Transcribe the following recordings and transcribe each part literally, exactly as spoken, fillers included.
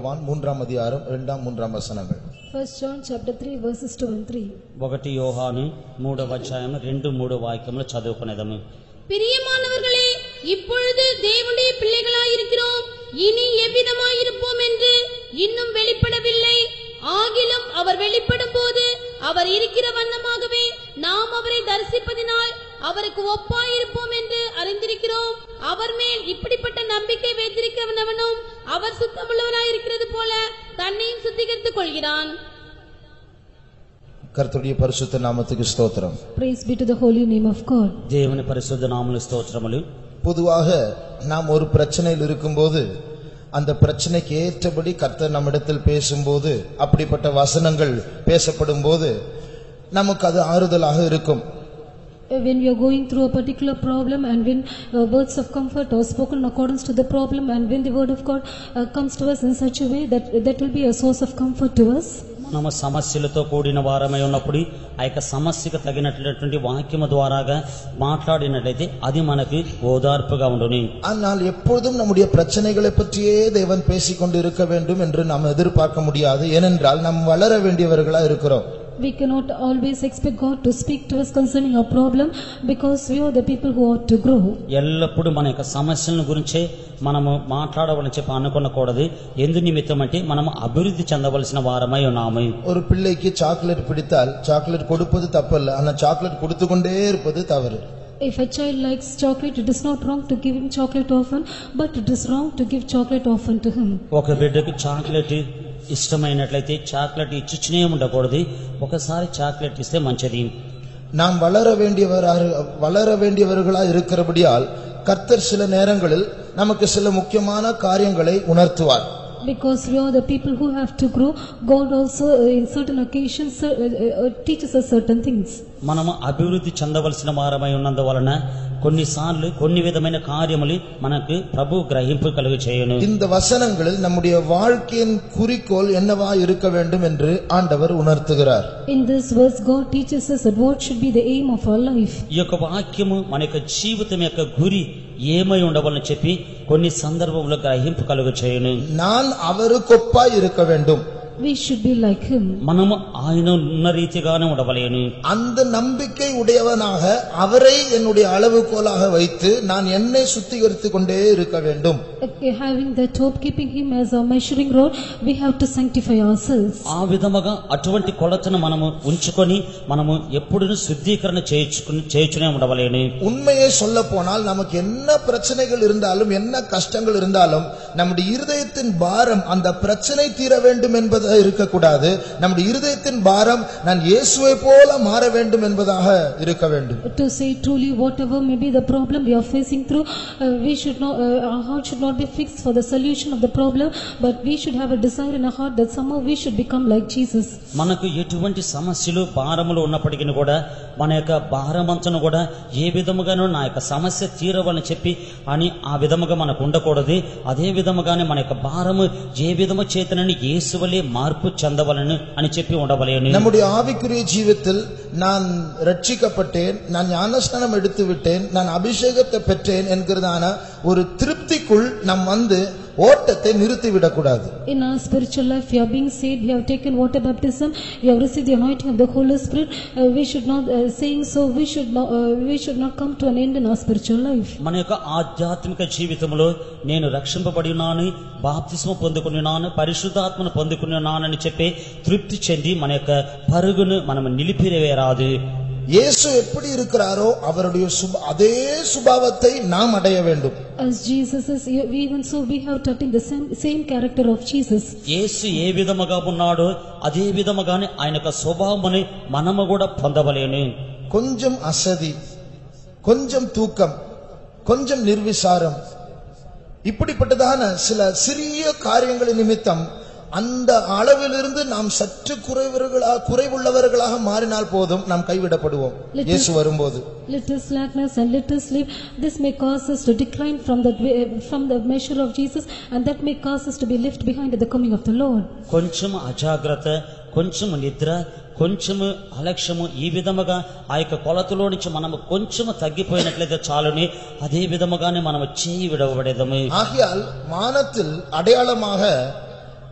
யோவான் மூன்றாம் அதிகாரம் இரண்டாம் மூன்றாம் வசனங்கள். First John chapter three verses two and three. ఒకటి యోహాను మూడవ అధ్యాయం రెండు మూడు వాక్యములు చదువుకునేదము. பிரியமானவர்களே, இப்பொழுது தேவனுடைய பிள்ளைகளாய் இருக்கிறோம், இனி எவ்விதமாய் இருப்போம் என்று இன்னும் வெளிப்படவில்லை. ஆகிலும் அவர் வெளிப்படும் போது அவர் இருக்கிற வண்ணமாகவே நாம் அவரை தரிசிப்பதினால் அவருக்கு ஒப்பாய் இருப்போம் என்று அறிந்திருக்கிறோம். அவர் மேல் இப்படிப்பட்ட நம்பிக்கை வைத்திருக்கிறவனும் அவர் சுத்தமுள்ளவராய் இருக்கிறது போல தன்னையும் சுத்திகரித்துக் கொள்கிறான். கர்த்தருடைய பரிசுத்த நாமத்துக்கு ஸ்தோத்திரம். Praise be to the holy name of God. దేవుని పరిశుద్ధ నామములకు స్తోత్రములు. பொதுவாக நாம் ஒரு பிரச்சனையில் இருக்கும்போது அந்த பிரச்சனைக்கு ஏற்றபடி கர்த்தர் நம்மிடத்தில் பேசும்போது, அப்படிப்பட்ட வசனங்கள் பேசப்படும் போது நமக்கு அது ஆறுதலாக இருக்கும். When we are going through a particular problem and when uh, words of comfort are spoken in accordance to the problem, and when the word of God uh, comes to us in such a way that that will be a source of comfort to us. మనము సమస్యలతో కూడిన వారమై ఉన్నప్పుడు ఆ యొక్క సమస్యకు తగినటువంటి వాక్యము ద్వారాగా మాట్లాడినట్లయితే అది మనకు ఓదార్పుగా ఉండును. ஆனால் எப்பொழுதும் நம்முடைய பிரச்சனைகளை பற்றியே தேவன் பேசிக்கொண்டு இருக்க வேண்டும் என்று நாம் எதிர்பார்க்க முடியாது. ஏனென்றால் நாம் வளர வேண்டியவர்களா இருக்கிறோம். We cannot always expect God to speak to us concerning our problem, because we are the people who ought to grow. ఎల్లప్పుడూ మన యొక్క సమస్యల గురించే మనము మాట్లాడవలని చెప్పి అనుకోకూడదు. ఎందు నిమిత్తం అంటే మనము అభివృద్ధి చెందవలసిన వారమై ఉన్నాము. ஒரு பிள்ளைக்கு சாக்லேட் பிடித்தால் சாக்லேட் கொடுப்பது தப்பல்ல, ஆனா சாக்லேட் கொடுத்து கொண்டே இருப்பது தவறு. If a child likes chocolate, it is not wrong to give him chocolate often, but it is wrong to give chocolate often to him. ఒక బిడ్డకి చాక్లెట్ ఇష్టమైనట్లయితే చాక్లెట్ ఇచ్చుచునే ఉండకూడదు. ఒకసారి చాక్లెట్ ఇస్తే మంచిది. நாம் வளர வேண்டியவர் வளர வேண்டியவர்களா இருக்கிறபடியால் கர்த்தர் சில நேரங்களில் நமக்கு சில முக்கியமான காரியங்களை உணர்த்துவார். Because we are the people who have to grow, God also uh, in certain occasions uh, uh, teaches us certain things. మనము అభివృద్ధి చెందవలసిన వారమై ఉన్నందువలన కొన్నిసార్లు కొన్ని విధమైన కార్యములు మనకు ప్రభు గ్రహింపు కలుగు చేయను. இந்த வசனங்களில் நம்முடைய வாழ்க்கையின் குறிக்கோள் என்னவா இருக்க வேண்டும் என்று ஆண்டவர் உணர்த்துகிறார். In this verse God teaches us that what should be the aim of our life. ఈ యొక్క వాక్యము మన యొక్క జీవితం యొక్క గురి ఏమై ఉండవాలని చెప్పి కొన్ని సందర్భంలో గ్రహింపు కలుగు చేయను. நான் அவருக்கொப்பாய் இருக்க வேண்டும். We should be like him. మనము ఆయన ఉన్న రీతిగానే ఉండవలేను. அந்த நம்பிக்கை உடையவனாக அவரை என்னுடைய அளவுகோலாக வைத்து நான் என்னை சுத்திகரித்துக் கொண்டே இருக்க வேண்டும். Okay, having that hope, keeping him as our measuring rod, we have to sanctify ourselves. ఆ విధముగా అటువంటి కొలతను మనము ఉంచుకొని మనము ఎప్పుడూ శుద్ధీకరణ చేయించుకుని చేయించునే ఉండవలేను. உண்மையை சொல்ல போனால் நமக்கு என்ன பிரச்சனைகள் இருந்தாலும் என்ன கஷ்டங்கள் இருந்தாலும் நம்முடைய இருதயத்தின் பாரம் அந்த பிரச்சனை தீர வேண்டும் என்பது இருக்கக்கூடாது. நம்முடைய இருதயத்தின் பாரம் நான் இயேசுவை போல மாற வேண்டும் என்பதாக இருக்க வேண்டும். To say truly, whatever may be the problem we are facing through, uh, we should not uh, our heart should not be fixed for the solution of the problem, but we should have a desire in our heart that somehow we should become like Jesus. మనకు ఎటువంటి సమస్యలు భారములు ఉన్నప్పటికీ కూడా మన యొక్క భారమంతను కూడా ఏ విధముగానూ నా యొక్క సమస్య తీరవని చెప్పి అని ఆ విధముగా మనకు ఉండకూడదు. అదే విధముగానే మన యొక్క భారము ఏ విధము చేతనని యేసువలే మార్పు చెందవలను అని చెప్పి ఉండవలేను. நம்முடைய ஆவிக்குரிய ஜீவித்தில் நான் ரட்சிக்கப்பட்டேன், நான் ஞானஸ்நானம் எடுத்து விட்டேன், நான் அபிஷேகத்தை பெற்றேன் என்கிறதான ஒரு திருப்திக்குள் நாம் வந்து ஓட்டத்தை நிறுத்திவிடக் கூடாது. In our spiritual life, we are being saved, we have taken water baptism, we have received the anointing of the Holy Spirit. Uh, we should not uh, saying so we should not uh, we should not come to an end in our spiritual life. మన యొక్క ఆధ్యాత్మిక జీవితంలో నేను రక్షింపబడి ఉన్నాను, బాప్తిస్మం పొందుకున్నాను, పరిశుద్ధాత్మను పొందుకున్నాను అని చెప్పి తృప్తి చెంది మన యొక్క పరుగును మనం నిలిపివేయరాదు. இயேசு எப்படி இருக்கிறாரோ அவருடைய அதே சுபாவத்தை நாம் அடைய வேண்டும். As Jesus is, even so we have to attain the same, same character of Jesus. యేసు ఏ విధముగా ఉన్నాడో అదే విధముగానే ఆయన యొక్క స్వభావముని మనము కూడా పొందవలేను. கொஞ்சம் அசதி, கொஞ்சம் தூக்கம், கொஞ்சம் நிர்விசாரம், இப்படிப்பட்டதான சில சிறிய காரியங்களின் நிமித்தம் அந்த அளவிலிருந்து நாம் சற்று குறைவர்களாக குறைவுள்ளவர்களாக மாறினால் போதும் நாம் கைவிடப்படுவோம். இயேசு வரும்போது little slackness and little sleep, this may cause us to decline from the from the measure of Jesus, and that may cause us to be left behind at the coming of the Lord. కొంచెం అజాగ్రత్త, కొంచెం నిద్ర, కొంచెము అలక్ష్యము, ఈ విధముగా ఆ యొక్క కొలతలో నుంచి మనము కొంచెము తగ్గిపోయినట్లయితే చాలుని అదే విధముగానే మనము చేయి విడవబడేదము. ஆகையால் வானத்தில் அடையாளமாக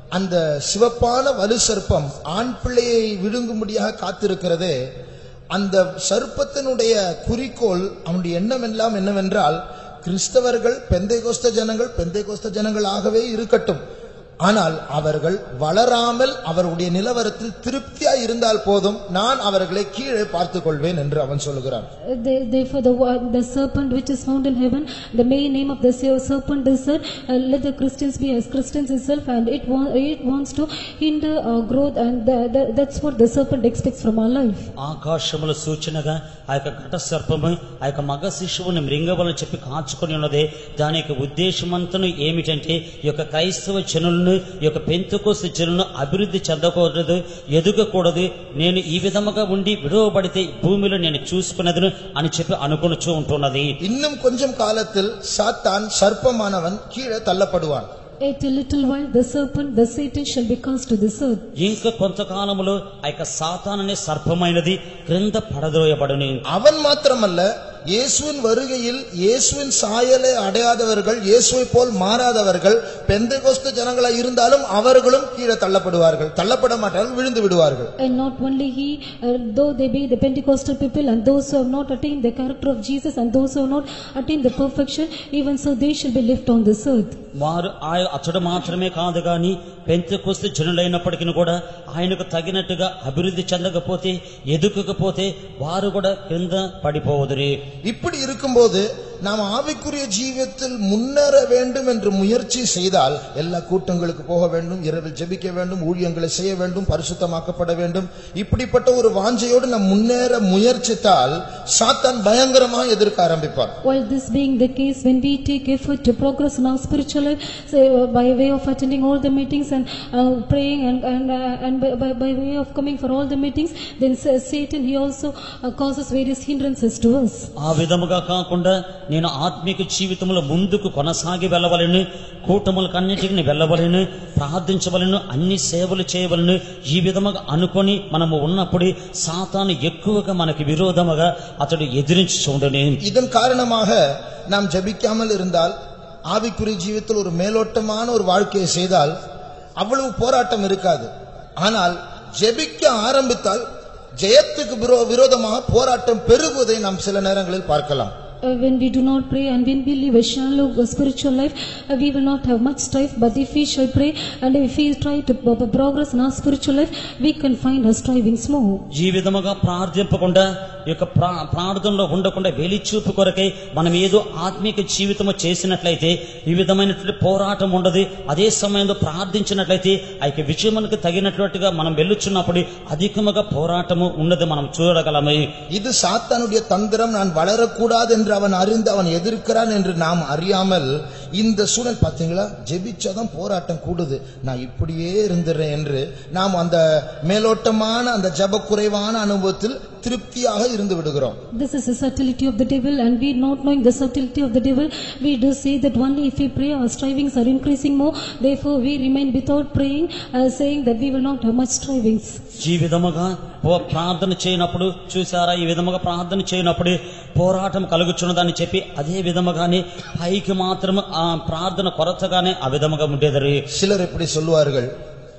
அந்த சிவப்பான வலு சர்ப்பம் ஆண் பிள்ளையை விழுங்கும்படியாக காத்திருக்கிறதே, அந்த சர்ப்பத்தினுடைய குறிக்கோள், அவனுடைய எண்ணம் எல்லாம் என்னவென்றால், கிறிஸ்தவர்கள் பெந்தைகோஸ்த ஜனங்கள் பெந்தைகோஸ்த ஜனங்களாகவே இருக்கட்டும், ஆனால் அவர்கள் வளராமல் அவருடைய நிலவரத்தில் திருப்தியாய் இருந்தால் போதும், நான் அவர்களை கீழே பார்த்துக் கொள்வேன் என்று அவன் சொல்லுகிறான். Therefore the, the serpent which is found in heaven, the main name of the serpent is that uh, let the Christians be as Christians itself, and it, wa it wants to hinder our growth, and the, the, that's what the serpent expects from our life. ఆకాశముల సూచనగా ఆ యొక్క ఘట సర్పము ఆ యొక్క మగ శిశువుని మృంగవలని చెప్పి కాచుకొని ఉన్నదే, దాని యొక్క ఉద్దేశమంతను ఏమిటంటే ఈ యొక్క క్రైస్తవ జనులను ఈ యొక్క పెంతెకోస్తు జనులను అభివృద్ధి చెందకూడదు, ఎదుగకూడదు, నేను ఈ విధముగా ఉండి విడువబడితే భూమిలో నేను చూసుకున్నదును అని చెప్పి అనుకొనుచూ ఉంటున్నది. இன்னும் கொஞ்சம் காலத்தில் சாத்தான் சர்ப்பமானவன் கீழே தள்ளப்படுவான். Yet a little while the serpent, the Satan shall be cast to this earth. ఇంకా కొంతకాలములో ఆ యొక్క సాతాను అనే సర్పమైనది క్రింద పడద్రోయబడును. அவன் மாத்திரமல்ல, இயேசுவின் வருகையில் இயேசுவின் சாயலை அடையாதவர்கள், இயேசுவை போல் மாறாதவர்கள், பெந்தெகோஸ்து ஜனங்களாய் இருந்தாலும் அவர்களும் கீழே தள்ளப்படுவார்கள், தள்ளப்பட மாட்டார்கள், விழுந்து விடுவார்கள். And not only he, uh, though they be the Pentecostal people, and those who have not attained the character of Jesus, and those who have not attained the perfection, even so they shall be left on this earth. వారు అతడు మాత్రమే కాదు గాని Pentecost జనులైనప్పటికీ కూడా ఆయనకు తగినట్టుగా అభివృద్ధి చెందకపోతే, ఎదుగకపోతే వారు కూడా కింద పడిపోవదురే. இப்படி இருக்கும்போது நாம் ஆவிக்குரிய ஜீவியத்தில் முன்னேற வேண்டும் என்று முயற்சி செய்தால், எல்லா கூட்டங்களுக்கு போக வேண்டும், இரவில் ஜெபிக்க வேண்டும், ஊழியங்களை செய்ய வேண்டும், பரிசுத்தமாக்கப்பட வேண்டும், இப்படிப்பட்ட ஒரு வாஞ்சையோடு நாம் முன்னேற முயற்சித்தால் சாத்தான் பயங்கரமாக எதிர்க்க ஆரம்பிப்பார். While this being the case, when we take effort to progress in our spiritual life, say, uh, by way of attending all the meetings and uh, praying and and, uh, and by, by, by way of coming for all the meetings, then Satan he also uh, causes various hindrances to us. ఆ విధముగా కాకుండా నేను ఆత్మిక జీవితంలో ముందుకు కొనసాగి వెళ్ళవలెను, కూటములకన్నిటిని వెళ్ళవలెను, ప్రార్థించవలెను, అన్ని సేవలు చేయవలెను, ఈ విధముగా అనుకొని మనము ఉన్నప్పుడు సాతాను ఎక్కువగా మనకి విరోధముగా అతడు ఎదిరించి చూడని. இதன் காரணமாக நாம் ஜெபிக்காமல் இருந்தால், ஆவிக்குரிய ஜீவியத்தில் ஒரு மேலோட்டமான ஒரு வாழ்க்கையை செய்தால் அவ்வளவு போராட்டம் இருக்காது. ஆனால் ஜெபிக்க ஆரம்பித்தால் ஜெயத்துக்கு விரோதமாக போராட்டம் பெருகுவதை நாம் சில நேரங்களில் பார்க்கலாம். Uh, when we do not pray and when we live a shallow uh, spiritual life, uh, we will not have much strife. But if we shall pray and if we try to uh, progress in our spiritual life, we can find our striving small. ఈ విధముగా ప్రార్థింపకుండా, ఈ యొక్క ప్రార్థనలో ఉండకుండా వెలిచూపు కొరకై మనం ఏదో ఆత్మీక జీవితము చేసినట్లయితే ఈ విధమైనటువంటి పోరాటం ఉండదు. అదే సమయంలో ప్రార్థించినట్లయితే ఆ యొక్క విజయమునకు తగినట్లుగా మనం వెళ్ళుచున్నప్పుడు అధికముగా పోరాటము ఉన్నది మనం చూడగలము. இது சாத்தானுடைய தந்திரம். நான் வளரக்கூடாது என்று அவன் அறிந்து அவன் எதிர்க்கிறான் என்று நாம் அறியாமல் இந்த சூழல், பாத்தீங்களா, ஜெபிச்சாதான் போராட்டம் கூடுது, நான் இப்படியே இருந்துறேன் என்று நாம் அந்த மேலோட்டமான அந்த ஜெப குறைவான அனுபவத்தில் திருப்தியாக இருந்து விடுகிறோம். This is the subtlety of the devil, and we not knowing the subtlety of the devil, we do say that only if we pray our strivings are increasing more, therefore we remain without praying, uh, saying that we will not have much strivings. ఈ విధముగా ప్రార్థన చేయనప్పుడు చూసారా, ఈ విధముగా ప్రార్థన చేయనప్పుడు పోరాటం కలుగుచున్నదని చెప్పి అదే విధముగానే పైకి మాత్రం ఆ ప్రార్థన కొరతగానే ఆ విధముగా ఉండేది. சிலர் எப்படி சொல்லுவார்கள்,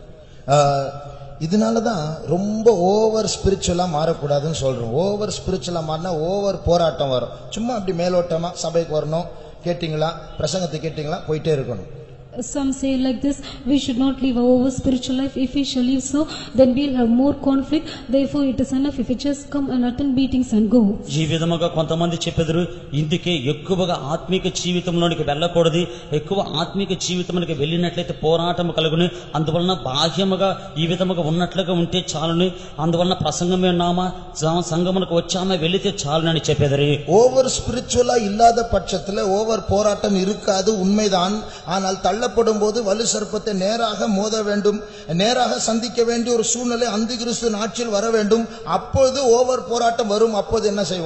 இதனாலதான் ரொம்ப ஓவர் ஸ்பிரிச்சுவலா மாறக்கூடாதுன்னு சொல்றோம். ஓவர் ஸ்பிரிச்சுவலா மாறினா ஓவர் போராட்டம் வரும். சும்மா அப்படி மேலோட்டமா சபைக்கு வரணும், கேட்டீங்களா, பிரசங்கத்தை கேட்டீங்களா, போயிட்டே இருக்கணும். Some say like this, we should not live our over spiritual life. If we shall live so, then we'll have more conflict. Therefore it is enough if we just come and attend meetings and go. ఈ విధముగా కొంతమంది చెప్పెదరు, ఇందుకే ఎక్కువగా ఆత్మీక జీవితంలోనికి వెళ్ళకూడదు, ఎక్కువ ఆత్మీక జీవితంలోకి వెళ్ళినట్లయితే పోరాటం కలుగును, అందువలన బాహ్యముగా ఈ విధముగా ఉన్నట్లుగా ఉంటే చాలును, అందువలన ప్రసంగమే నామా సంగమునకు వచ్చామా వెళితే చాలునని చెప్పెదరు. ஓவர் ஸ்பிரிச்சுவலா இல்லாத பட்சத்துல ஓவர் போராட்டம் இருக்காது, உண்மைதான். ஆனால் தள்ளப்படும் போது வலு சர்ப்பத்தை நேராக மோத வேண்டும், நேராக சந்திக்க வேண்டிய ஒரு சூழ்நிலை அந்த கிறிஸ்து ஆட்சியில் வர வேண்டும். அப்போது ஓவர் போராட்டம் வரும். அப்போது என்ன செய்வோம்?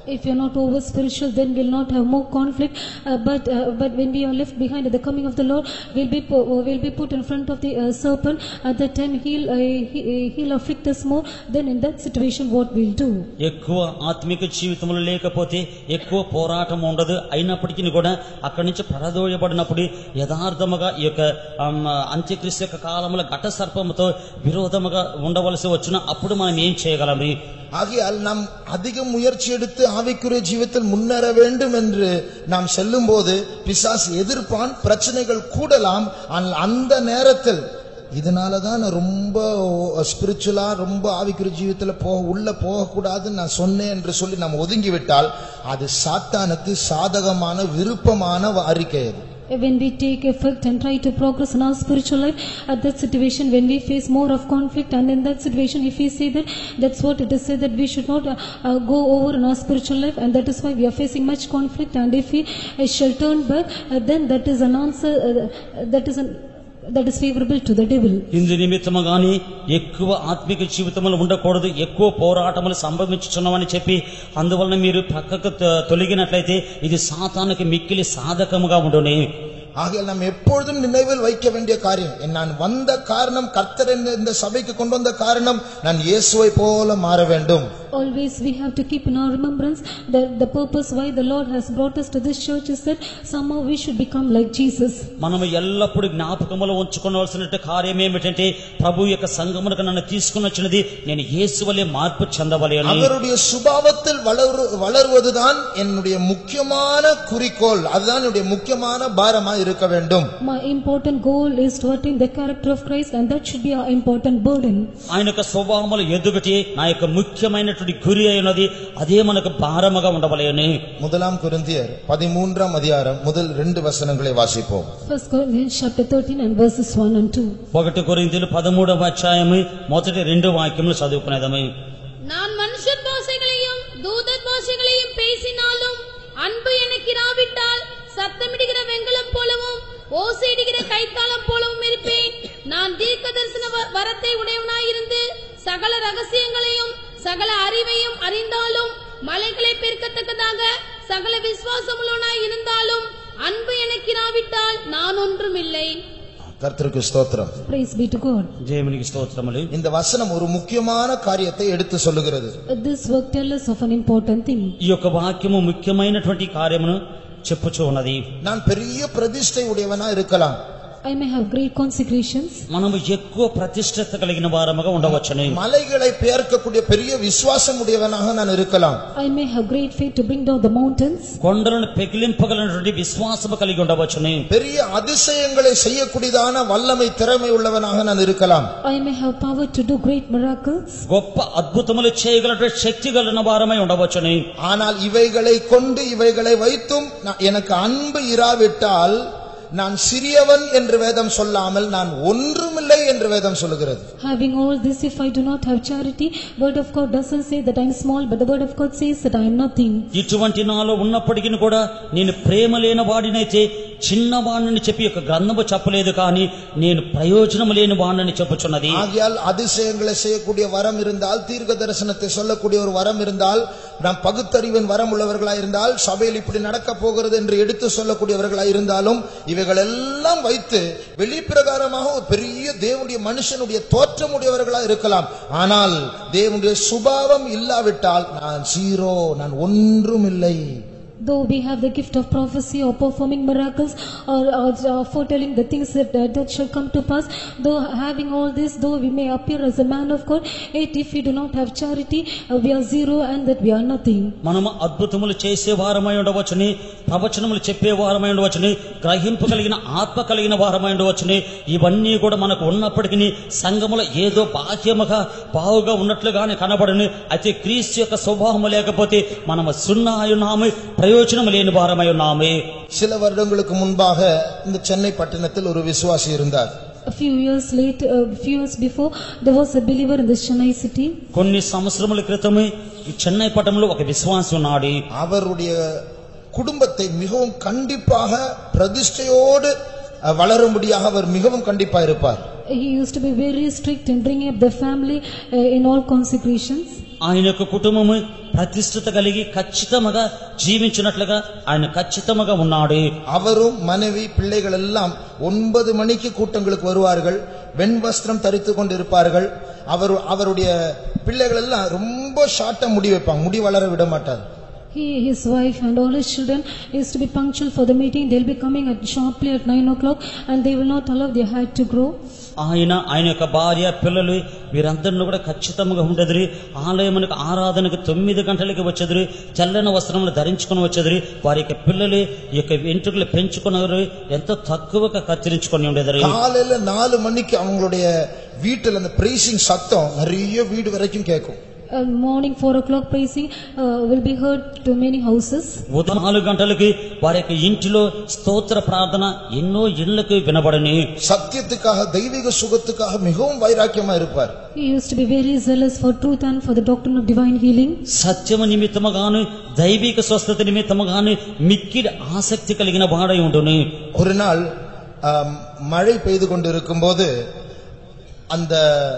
If you are not over spiritual, then we'll not have more conflict. Uh, but uh, but when we are left behind at the coming of the Lord, we'll be po- we'll be put in front of the uh, serpent. At that time, he'll uh, he, he'll afflict us more. Then in that situation, what we'll do? ఎక్కువ ఆత్మిక జీవితంలో లేకపోతే ఎక్కువ పోరాటం ఉండదు. అయినప్పటికీ కూడా అక్కడి నుంచి పరదోయబడినప్పుడు యథార్థముగా ఈ యొక్క అంత్యక్రీస్తు యొక్క కాలంలో ఘట సర్పముతో విరోధముగా ఉండవలసి వచ్చిన అప్పుడు మనం ఏం చేయగలం? ஆகையால் நாம் அதிக முயற்சி எடுத்து ஆவிக்குரிய ஜீவிதத்தில் முன்னேற வேண்டும் என்று நாம் செல்லும் போது பிசாசு எதிர்ப்பான், பிரச்சனைகள் கூடலாம். அந்த நேரத்தில் இதனாலதான் நான் ரொம்ப ஸ்பிரிச்சுவலா ரொம்ப ஆவிக்குரிய ஜீவிதத்துல போக உள்ள போகக்கூடாதுன்னு நான் சொன்னேன் என்று சொல்லி நாம் ஒதுங்கிவிட்டால் அது சாத்தானுக்கு சாதகமான விருப்பமான அறிக்கை. அது When we take effect and try to progress in our spiritual life, at that situation, when we face more of conflict, and in that situation, if we say that, that's what it is said that we should not uh, uh, go over in our spiritual life, and that is why we are facing much conflict. And if we uh, shall turn back, uh, then that is an answer, uh, that is an that is favorable to the devil. ఇందు నిమిత్తముగాని ఎక్కువ ఆత్మిక జీవితంలో ఉండకూడదు, ఎక్కువ పోరాటములు సంభవించుచున్నవని చెప్పి అందువలన మీరు పక్కకు తొలగినట్లయితే ఇది సాతానుకి మిక్కిలి సాధకముగా ఉండును. ஆகையால் நாம் எப்பொழுதும் நினைவில் வைக்க வேண்டிய காரியம், நான் வந்த காரணம், கர்த்தர் இந்த சபைக்கு கொண்டு வந்த காரணம், நான் இயேசுவை போல மாற வேண்டும். Always we have to keep in our remembrance that the purpose why the Lord has brought us to this church is that somehow we should become like Jesus. మనము ఎల్లప్పుడూ జ్ఞాపకములో ఉంచుకోవాల్సిన కార్యం ఏమిటంటే ప్రభు యొక్క సంఘమునకు నన్ను తీసుకుని వచ్చినది నేను యేసువలే మార్పు చెందవలె అని. அவருடைய சுபாவத்தில் வளருவதுதான் என்னுடைய முக்கியமான குறிக்கோள், அதுதான் என்னுடைய முக்கியமான பாரமா இருக்க வேண்டும். My important goal is to attain the character of Christ, and that should be our important burden. ఆయన యొక్క స్వభావములు ఎదుగుటే నా యొక్క ముఖ్యమైన గురి అయినది, అదే మనకు భారముగా ఉండవలెను. முதலாம் கொரிந்தியர் பதிமூன்றாம் அதிகாரம் முதல் రెండు వచనங்களை వాసిపోం. First Corinthians chapter thirteen and verses one and two. ఒకటి కొరింథీయులు పదమూడవ అధ్యాయము మొదటి రెండు వాక్యములు చదువుకునేదము. நான் மனுஷர் பாஷைகளையும் தூதர் பாஷைகளையும் பேசினாலும் அன்பு எனக்கு இராவிட்டால் சத்தமிடுகிற வெண்கலம் போலவும் ஓசையிடுகிற கைத்தாளம் போலவும் இருப்பேன். நான் தீர்க்க தரிசன வரத்தை உடையவனாயிருந்து சகல ரகசியங்களையும் சகல அறிவையும் அறிந்தாலும் மலைகளை பெருக்கத்தக்கதாக சகல விசுவாசமுள்ளவனாய் இருந்தாலும் அன்பு எனக்கு இராவிட்டால் நான் ஒன்றும் இல்லை. கர்த்தருக்கு ஸ்தோத்திரம். Praise be to God. దేవునికి స్తోత్రములు. இந்த வசனம் ஒரு முக்கியமான காரியத்தை எடுத்து சொல்லுகிறது. This work tells us of an important thing. ఈ యొక్క వాక్యము ముఖ్యమైనటువంటి కార్యమును చెప్పుచూ ఉన్నది. நான் பெரிய பிரதிஷ்டை உடையவனா இருக்கலாம், I may have great consecrations. మనము ఎక్కువ ప్రతిష్ఠత కలిగిన వారముగా ఉండవచ్చును. மலைகளை பெயர்க்கக்கூடிய பெரிய விசுவாசம் உடையவனாக நான் இருக்கலாம். I may have great faith to bring down the mountains. కొండలను పెకిలింపగలనటువంటి విశ్వాసము కలిగి ఉండవచ్చును. பெரிய அதிசயங்களை செய்யக்கூடியதான வல்லமை திறமை உள்ளவனாக நான் இருக்கலாம். I may have power to do great miracles. గొప్ప అద్భుతములు చేయగలటువంటి శక్తి కలిగిన వారమై ఉండవచ్చును. ஆனால் இவைகளை கொண்டு இவைகளை வைத்தும் எனக்கு அன்பு இராவிட்டால் நான் சிறியவன் என்று வேதம் சொல்லாமல் நான் ஒன்றுமில்லை என்று வேதம் சொல்லுகிறது. Having all this, if I do not have charity, word of God doesn't say that I am small, but the word of God says that I am nothing. ఇటువంటి నాలో ఉన్నప్పటికీ కూడా నేను ప్రేమ లేని వాడినైతే చిన్నవాడిని చెప్పి ఒక గ్రంథము చెప్పలేదు, కానీ నేను ప్రయోజనం లేని వాడిని చెప్పుచున్నది. ஆகையால் அதிசயங்களை செய்யக்கூடிய வரம் இருந்தால், தீர்க்க தரிசனத்தை சொல்லக்கூடிய ஒரு வரம் இருந்தால், நாம் பகுத்தறிவின் வரம் உள்ளவர்களாய் இருந்தால், சபையில் இப்படி நடக்க போகிறது என்று எடுத்து சொல்லக்கூடியவர்களாய் இருந்தாலும், இவைகள் எல்லாம் வைத்து வெளிப்பிரகாரமாக ஒரு பெரிய தேவனுடைய மனுஷனுடைய தோற்றம் உடையவர்களா இருக்கலாம். ஆனால் தேவனுடைய சுபாவம் இல்லாவிட்டால் நான் ஜீரோ, நான் ஒன்றும் இல்லை. Though we have the gift of prophecy or performing miracles or, or, or foretelling the things that, uh, that shall come to pass, though having all this, though we may appear as a man of God, yet if we do not have charity, uh, we are zero and that we are nothing. మనము అద్భుతములు చేసే వారమై ఉండవచ్చుని, ప్రవచనములు చెప్పే వారమై ఉండవచ్చుని, గ్రహింపగలిగిన ఆత్మ కలిగిన వారమై ఉండవచ్చుని, ఇవన్నీ కూడా మనకు ఉన్నప్పటికీ సంఘములో ఏదో బాహ్యముగా బావుగా ఉన్నట్లుగానే కనబడని, అయితే క్రీస్తు యొక్క స్వభావము లేకపోతే మనము సున్నా ఉన్నాము, ప్రయోజనం లేని వారమై ఉన్నామే. சில வருடங்களுக்கு முன்பாக இந்த சென்னை பட்டணத்தில் ஒரு விசுவாசி இருந்தார். A few years later, a uh, few years before, there was a believer in the Chennai city. కొన్ని సంవత్సరముల క్రితమే ఈ చెన్నై పట్టణంలో ఒక విశ్వాసి ఉన్నాడు. அவருடைய குடும்பத்தை மிகவும் கண்டிப்பாக பிரதிஷ்டையோடு வளரும்படியாக அவர் மிகவும் கண்டிப்பா இருப்பார். He used to be very strict in bringing up the family uh, in all consecrations. ఆయన యొక్క కుటుంబము ప్రతిష్ఠిత కలిగి ఖచ్చితంగా జీవించినట్లుగా ఆయన ఖచ్చితంగా ఉన్నాడు. அவரும் மனைவி பிள்ளைகள் எல்லாம் ஒன்பது மணிக்கு கூட்டங்களுக்கு வருவார்கள், வெண் வஸ்திரம் தரித்து கொண்டு இருப்பார்கள். அவர் அவருடைய பிள்ளைகள் எல்லாம் ரொம்ப ஷார்ட்டா முடி வைப்பாங்க, முடி வளர விட மாட்டார். He, his wife and all his children used to be punctual for the meeting. They'll be coming at sharply at nine o'clock and they will not allow their hair to grow. ఆయన ఆయన యొక్క భార్య పిల్లలు వీరందరిని కూడా ఖచ్చితంగా ఉండేది. ఆలయమునకు ఆరాధనకు తొమ్మిది గంటలకి వచ్చేది, తెల్లని వస్త్రములు ధరించుకుని వచ్చేది. వారి యొక్క పిల్లలు ఈ యొక్క వెంట్రుకలు పెంచుకున్నారు, ఎంతో తక్కువగా కత్తిరించుకొని ఉండేది. காலையில நாலு மணிக்கு அவங்களுடைய வீட்டுல அந்த பிரேசிங் சத்தம் நிறைய வீடு வரைக்கும் கேட்கும். Uh, morning four o'clock praising uh, will be heard to many houses. ఉదయం నాలుగు గంటలకి వారి యొక్క ఇంటిలో స్తోత్ర ప్రార్థన ఎన్నో ఇళ్లకు వినబడని. சத்தியத்துக்காக தெய்வீக சுகத்துக்காக மிகவும் வைராக்கியமா இருப்பார். He used to be very zealous for truth and for the doctrine of divine healing. సత్యము నిమిత్తముగాను దైవిక స్వస్థత నిమిత్తముగాను మిక్కిడి ఆసక్తి కలిగిన వాడై ఉండును. ஒரு நாள் மழை பெய்து கொண்டிருக்கும்போது அந்த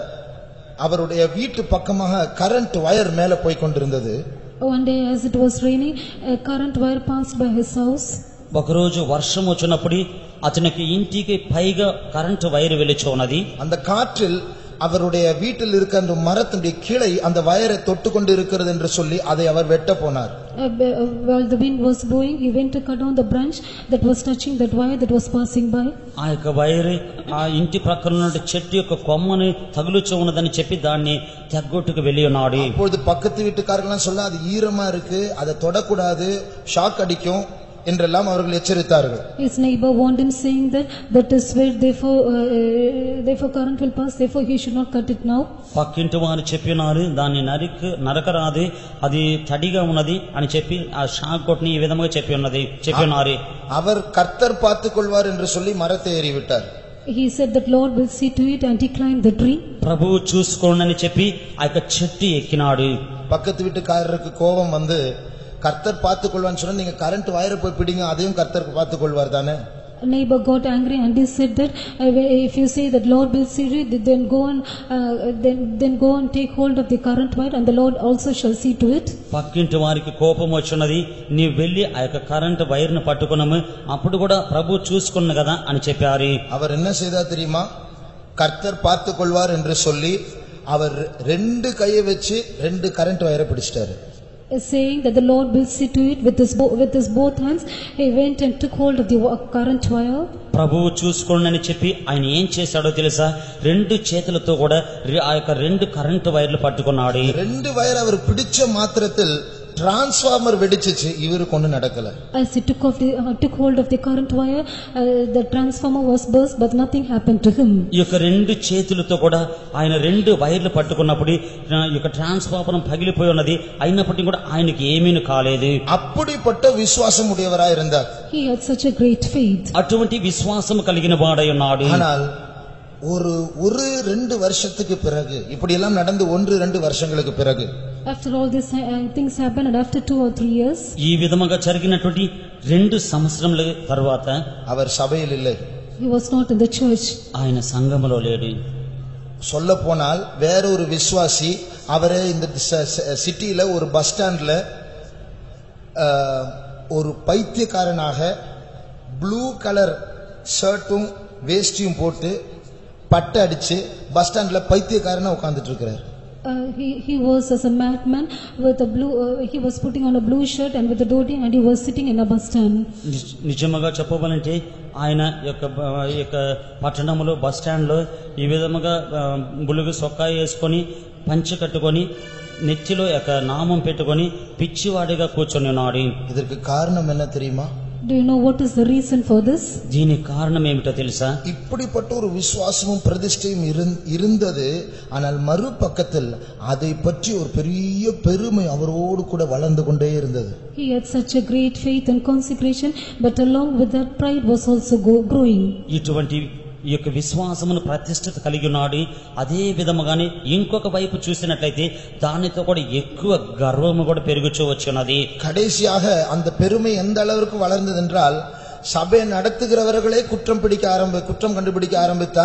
அவருடைய வீட்டு பக்கமாக கரண்ட் வயர் மேல போய் கொண்டிருந்தது. One day as it was raining, a current wire passed by his house. ఒకరోజు వర్షం వచ్చినప్పుడు అతనికి ఇంటికి పైగా కరెంటు వైర్ వెలిచి ఉన్నది. அந்த காற்றில் அவருடைய வீட்டில் இருக்க அந்த மரத்துடைய கிளை அந்த வயரை தொட்டு கொண்டு இருக்கிறது என்று சொல்லி அதை அவர் வெட்ட போனார். While the wind was blowing, he went to cut down the branch that was touching that wire that was passing by. ఆ యొక్క వైర్ ఆ ఇంటి ప్రక్కన ఉన్న చెట్టు యొక్క కొమ్మని తగులుచూ ఉన్నదని చెప్పి దాన్ని తెగ్గొట్టుకు వెళ్ళి ఉన్నాడు. அப்பொழுது பக்கத்து வீட்டுக்காரர்கள் சொல்ல அது ஈரமா இருக்கு, அதை தொடக்கூடாது, ஷாக் அடிக்கும் என்றெல்லாம் அவர்கள் எச்சரித்தார்கள். His neighbor warned him saying that that is where therefore uh, therefore current will pass, therefore he should not cut it now. పక్కింటి వారు చెప్పినారు దాన్ని నరికి నరకరాదు, అది తడిగా ఉన్నది అని చెప్పి ఆ షాక్ కొట్టిని ఈ విధంగా చెప్పి ఉన్నది చెప్పినారు. அவர் கர்த்தர் பார்த்துக் கொள்வார் என்று சொல்லி மரத்தை ஏறிவிட்டார். He said that Lord will see to it and he climbed the tree. ప్రభువు చూసుకోండి చెప్పి ఆ యొక్క చెట్టు ఎక్కినాడు. பக்கத்து வீட்டுக்காரருக்கு கோபம் வந்து கர்த்தர் பார்த்துக் கொள்வான்னு சொன்னா நீங்க கரண்ட் வயரை போய் பிடிங்க, அதையும் கர்த்தர் பார்த்துக் கொள்வார் தானே. Neighbor got angry and he said that uh, if you say that Lord will see it, then go and uh, then then go and take hold of the current wire and the Lord also shall see to it. పక్కింటి వారికి కోపం వచ్చినది, నీ వెళ్ళి ఆ యొక్క current wire ను పట్టుకున్నాము, అప్పుడు కూడా ప్రభు చూసుకున్న కదా అని చెప్పారు. அவர் என்ன செய்தார் தெரியுமா? கர்த்தர் பார்த்துக் கொள்வார் என்று சொல்லி அவர் ரெண்டு கையை வச்சு ரெண்டு கரண்ட் வயரை பிடிச்சிட்டாரு. Saying that the Lord will see to it with his bo- with his both hands, he went and took hold of the current wire. ప్రభువు చూసుకోండి చెప్పి ఆయన ఏం చేశాడో తెలుసా? రెండు చేతులతో కూడా ఆ యొక్క రెండు కరెంటు వైర్లు పట్టుకున్నాడు. రెండు వైర్ அவர் பிடிச்ச மாத்திரத்தில் டிரான்ஸ்ஃபார்மர் வெடிச்சிச்சு, இவருக்கு ஒண்ணு நடக்கல. As he took off the uh, took hold of the current wire, uh, the transformer was burst but nothing happened to him. ఈ యొక్క రెండు చేతులతో కూడా ఆయన రెండు వైర్లు పట్టుకున్నప్పుడు ఈ యొక్క ట్రాన్స్ఫార్మర్ పగిలిపోయి ఉన్నది, అయినప్పటికీ కూడా ఆయనకి ఏమీ కాలేదు. அப்படிப்பட்ட விசுவாசம் உடையவராய் இருந்தார். He had such a great faith. అటువంటి విశ్వాసం కలిగిన వాడై ఉన్నాడు. ஆனால் ஒரு ஒரு ரெண்டு வருஷத்துக்கு பிறகு இப்படி எல்லாம் நடந்து ஒன்று ரெண்டு வருஷங்களுக்கு பிறகு After all these uh, things happened and after two or three years, ఈ విధముగా జరిగినటువంటి రెండు సంవత్సరముల తరువాత அவர் சபையில் இல்லை. he was not in the church. ఆయన సంఘములో లేడు. சொல்ல போனால் வேற ஒரு விசுவாசி அவரே இந்த சிட்டியில ஒரு பஸ் ஸ்டாண்ட்ல ஒரு பைத்தியக்காரனாக ப்ளூ கலர் ஷர்ட்டும் வேஷ்டியும் போட்டு பட்டை அடிச்சு பஸ் ஸ்டாண்ட்ல பைத்தியக்காரனா உட்கார்ந்துட்டு இருக்கிறார். Uh, he he was as a madman with a blue uh, he was putting on a blue shirt and with a dhoti and he was sitting in a bus stand. నిజముగా చెప్పాలంటే ఆయన యొక్క యొక్క పట్టణంలో bus stand లో ఈ విధముగా బులుగు సొక్కా వేసుకొని పంచె కట్టుకొని నెత్తిలో యొక్క నామం పెట్టుకొని పిచ్చివాడిగా కూర్చొని ఉన్నాడు. இதற்கு காரணம் என்ன தெரியுமா? Do you know what is the reason for this? దీనికి కారణం ఏమిటో తెలుసా? இப்படிப்பட்ட ஒரு விசுவாசமும் பிரதிஷ்டையும் இருந்தது. ஆனால் மறுபக்கத்தில் அதை பற்றி ஒரு பெரிய பெருமை அவரோடு கூட வளர்ந்து கொண்டே இருந்தது. He had such a great faith and consecration, but along with that pride was also growing. ఇటువంటి ఈ యొక్క విశ్వాసమును ప్రతిష్ఠిత కలిగి ఉన్నాడు. అదే విధముగానే ఇంకొక వైపు చూసినట్లయితే దానితో కూడా ఎక్కువ గర్వము కూడా పెరుగుచూ వచ్చినది. கடைசியாக அந்த பெருமை எந்த அளவுக்கு வளர்ந்தது என்றால் சபை நடத்துகிறவர்களே குற்றம் பிடிக்க ஆரம்பி குற்றம் கண்டுபிடிக்க ஆரம்பித்தார்.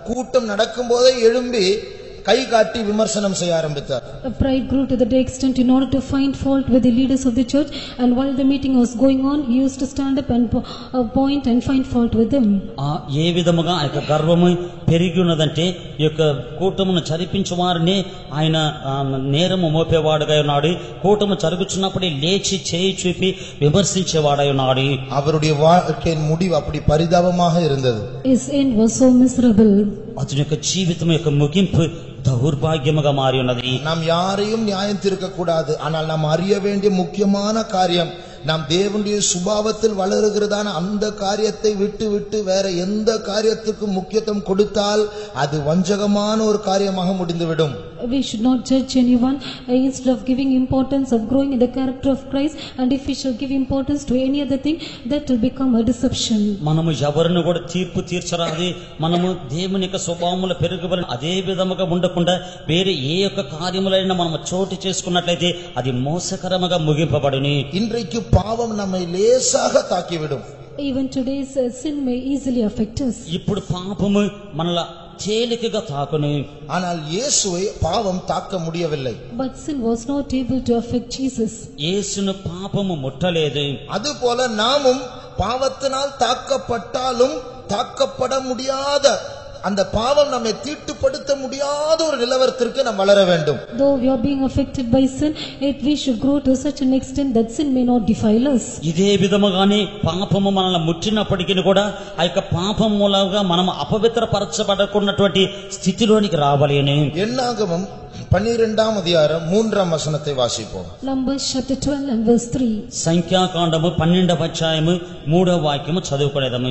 கூட்டம் நடக்கும் போதே எழும்பி கை காட்டி விமர்சனம் செய்ய ஆரம்பித்தார். Pride grew to the extent in order to find fault with the leaders of the church, and while the meeting was going on, he used to stand up and uh, point and find fault with them. ఆ ఏ విధముగా ఆ యొక్క గర్వము పెరిగి ఉన్నదంటే ఈ యొక్క కూటమును చరిపించువారిని ఆయన నేరము మోపేవాడుగా ఉన్నాడు. కూటము జరుగుచున్నప్పుడే లేచి చేయి చూపి విమర్శించేవాడై ఉన్నాడు. அவருடைய வாழ்க்கையின் முடிவு அப்படி பரிதாபமாக இருந்தது. His end was so miserable. అతని యొక్క జీవితం యొక్క ముగింపు దౌర్భాగ్యముగా మారి ఉన్నది. நாம் யாரையும் நியாயம் தீர்க்க கூடாது. ஆனால் நாம் அறிய வேண்டிய முக்கியமான காரியம், நாம் தேவனுடைய சுபாவத்தில் வளருகிறதான அந்த காரியத்தை விட்டு விட்டு வேற எந்த காரியத்துக்கு முக்கியத்துவம் கொடுத்தால் அது வஞ்சகமான ஒரு காரியமாக முடிந்துவிடும். We should not judge anyone uh, instead of giving importance of growing in the character of Christ, and if we shall give importance to any other thing, that will become a deception. మనము ఎవరిని కూడా తీర్పు తీర్చరాది. మనము దేవుని యొక్క స్వభావముల పెరుగుబడి అదే విధముగా ఉండకుండా వేరే ఏ యొక్క కార్యములైనా మనము చోటు చేసుకున్నట్లయితే అది మోసకరముగా ముగింపబడును. இன்றைக்கு பாவம் நம்மை லேசாக தாக்கிவிடும். Even today's uh, sin may easily affect us. ఇప్పుడు పాపము మనల తేలికగా తాకును. ஆனால் இயேசுவை பாவம் தாக்க முடியவில்லை. But sin was not able to affect Jesus. యేసును పాపము ముట్టలేదు. அதுபோல நாமும் பாவத்தினால் தாக்கப்பட்டாலும் தாக்கப்பட முடியாத அந்த பாவம் நம்மை தீட்டுப்படுத்த முடியாத ஒரு நிலவரத்திற்கு நாம் வளர வேண்டும். Though we are being affected by sin, yet we should grow to such an extent that sin may not defile us. ఇదే విధముగానే పాపము మనల్ని ముట్టినప్పటికీ కూడా ఆ యొక్క పాపం మూలంగా మనం అపవిత్రపరచబడకున్నటువంటి స్థితిలోనికి రావలేను. என்னாகமம் பன்னிரண்டாம் அதிகாரம் மூன்றாம் வசனத்தை வாசிப்போம். Numbers chapter twelve and verse three. సంఖ్యాకాండము పన్నెండవ అధ్యాయము మూడవ వాక్యము చదువుకొనేదము.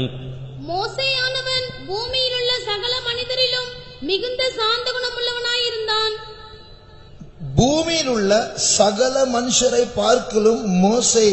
மோசேயானவன் பூமியிலுள்ள சகல மனிதரிலும் மிகுந்த சாந்த குணமுள்ளவனாயிருந்தான். பூமியில் உள்ள சகல மனுஷரை பார்க்கலும் மோசே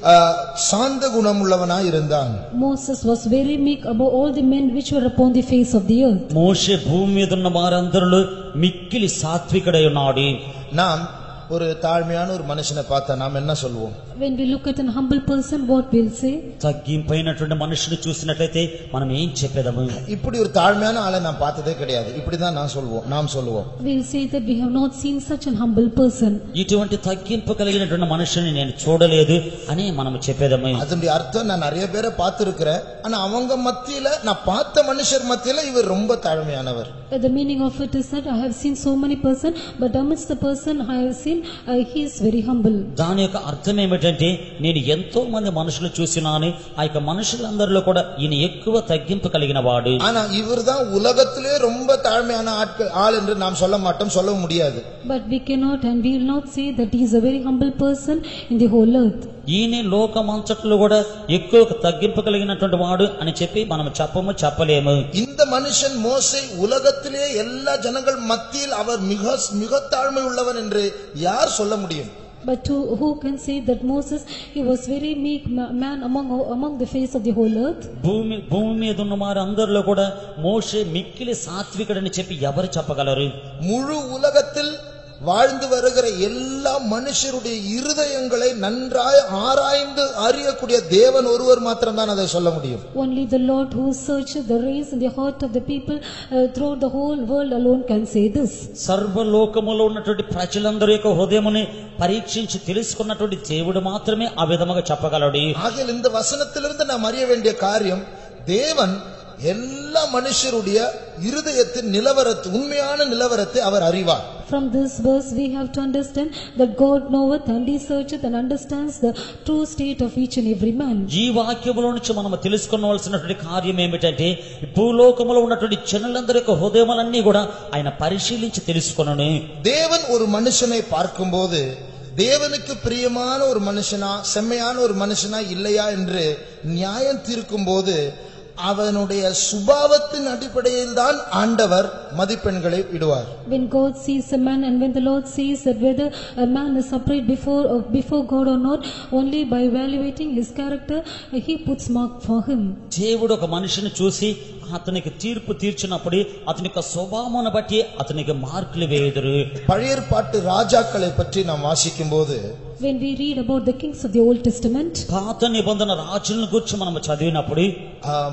சாந்த குணமுள்ளவனாய் இருந்தான். Moses was very meek above all the men which were upon the face of the earth. మోషే భూమి మీద ఉన్న వారందరిలో మిక్కిలి సాత్వికుడై ఉన్నాడు. நாம் ஒரு தாழ்மையான ஒரு மனுஷனை பார்த்தா நாம் என்ன சொல்வோம்? When we look at an humble person, what we'll say? తగ్గింపైనటువంటి మనుషుని చూసినట్లయితే మనం ఏం చెప్పేదము? இப்படி ஒரு தாழ்மையான ஆளை நான் பார்த்ததே கிடையாது. இப்படிதான் நான் சொல்வோம் நாம் சொல்வோம். We'll say that we have not seen such an humble person. ఇటువంటి తగ్గింపు కలిగినటువంటి మనుషుని నేను చూడలేదు అని మనం చెప్పేదము. அதனுடைய அர்த்தம் நான் நிறைய பேரை பார்த்திருக்கிறேன், ஆனா அவங்க மத்தியில நான் பார்த்த மனுஷர் மத்தியில இவர் ரொம்ப தாழ்மையானவர். The meaning of it is that I have seen so many person, but amidst the person I have seen, uh, he is very humble. దాని యొక్క అర్థం ఏమిటంటే నేను ఎంతో మంది మనుషులు చూసినాను, ఆ యొక్క మనుషులందరిలో కూడా ఈయన ఎక్కువ తగ్గింపు కలిగిన వాడు. ஆனா இவர்தான் உலகத்திலே ரொம்ப தாழ்மையான ஆள் என்று நாம் சொல்ல மாட்டோம், சொல்ல முடியாது. But we cannot and we will not say that he is a very humble person in the whole earth. ఈయన లోకమంతట్లో కూడా ఎక్కువ తగ్గింపు కలిగినటువంటి వాడు అని చెప్పి మనం చెప్పము చెప్పలేము. இந்த மனுஷன் மோசே உலகத்திலே எல்லா ஜனங்கள் மத்தியில் அவர் மிக மிக தாழ்மை உள்ளவன் என்று யார் சொல்ல முடியும்? But to, who can say that Moses, he was very meek man among among the face of the whole earth? భూమి భూమి మీద ఉన్న వారు అందరిలో కూడా మోషే మిక్కిలి సాత్వికుడని చెప్పి ఎవరు చెప్పగలరు? முழு உலகத்தில் வாழ்ந்து வருகிற எல்லா மனுஷருடைய இருதயங்களை நன்றாய் ஆராய்ந்து அறியக்கூடிய தேவன் ஒருவர் மாத்திரம்தான் அதை சொல்ல முடியும். Only the Lord who searches the reins in the heart of the people uh, throughout the whole world alone can say this. సర్వలోకములో ఉన్నటువంటి ప్రజలందరి యొక్క హృదయముని పరీక్షించి తెలుసుకున్నటువంటి దేవుడు మాత్రమే ఆ విధముగా చెప్పగలడు. ஆகையால் இந்த வசனத்திலிருந்து நாம் அறிய வேண்டிய காரியம், தேவன் எல்லா மனுஷருடைய இருதயத்தின் நிலவரத்தை உண்மையான நிலவரத்தை அவர் அறிவார். From this verse we have to understand that God knoweth and he searcheth and understands the true state of each and every man. ఈ వాక్యములో నుంచి మనం తెలుసుకోవాల్సినటువంటి కార్యం ఏమిటంటే భూలోకములో ఉన్నటువంటి జనులందరి యొక్క హృదయములన్నీ కూడా ఆయన పరిశీలించి తెలుసుకొనును. தேவன் ஒரு மனுஷனை பார்க்கும்போது தேவனுக்கு பிரியமான ஒரு மனுஷனா செம்மையான ஒரு மனுஷனா இல்லையா என்று நியாயம் தீர்க்கும் போது அவனுடைய சுபாவத்தின் அடிப்படையில் தான் ஆண்டவர் மதிப்பெண்களை இடுவார். When God sees a man and when the Lord sees that whether a man is upright before uh, before God or not, only by evaluating his character uh, he puts mark for him. దేవుడు ఒక మనిషిని చూసి అతనికి తీర్పు తీర్చినప్పుడు అతని యొక్క స్వభావమును బట్టి అతనికి మార్కులు వేయుదురు. பழைய ஏற்பாட்டு ராஜாக்களை பற்றி நாம் வாசிக்கும்போது, when we read about the kings of the Old Testament, పాత నిబంధన రాజులను గురించి మనం చదివినప్పుడు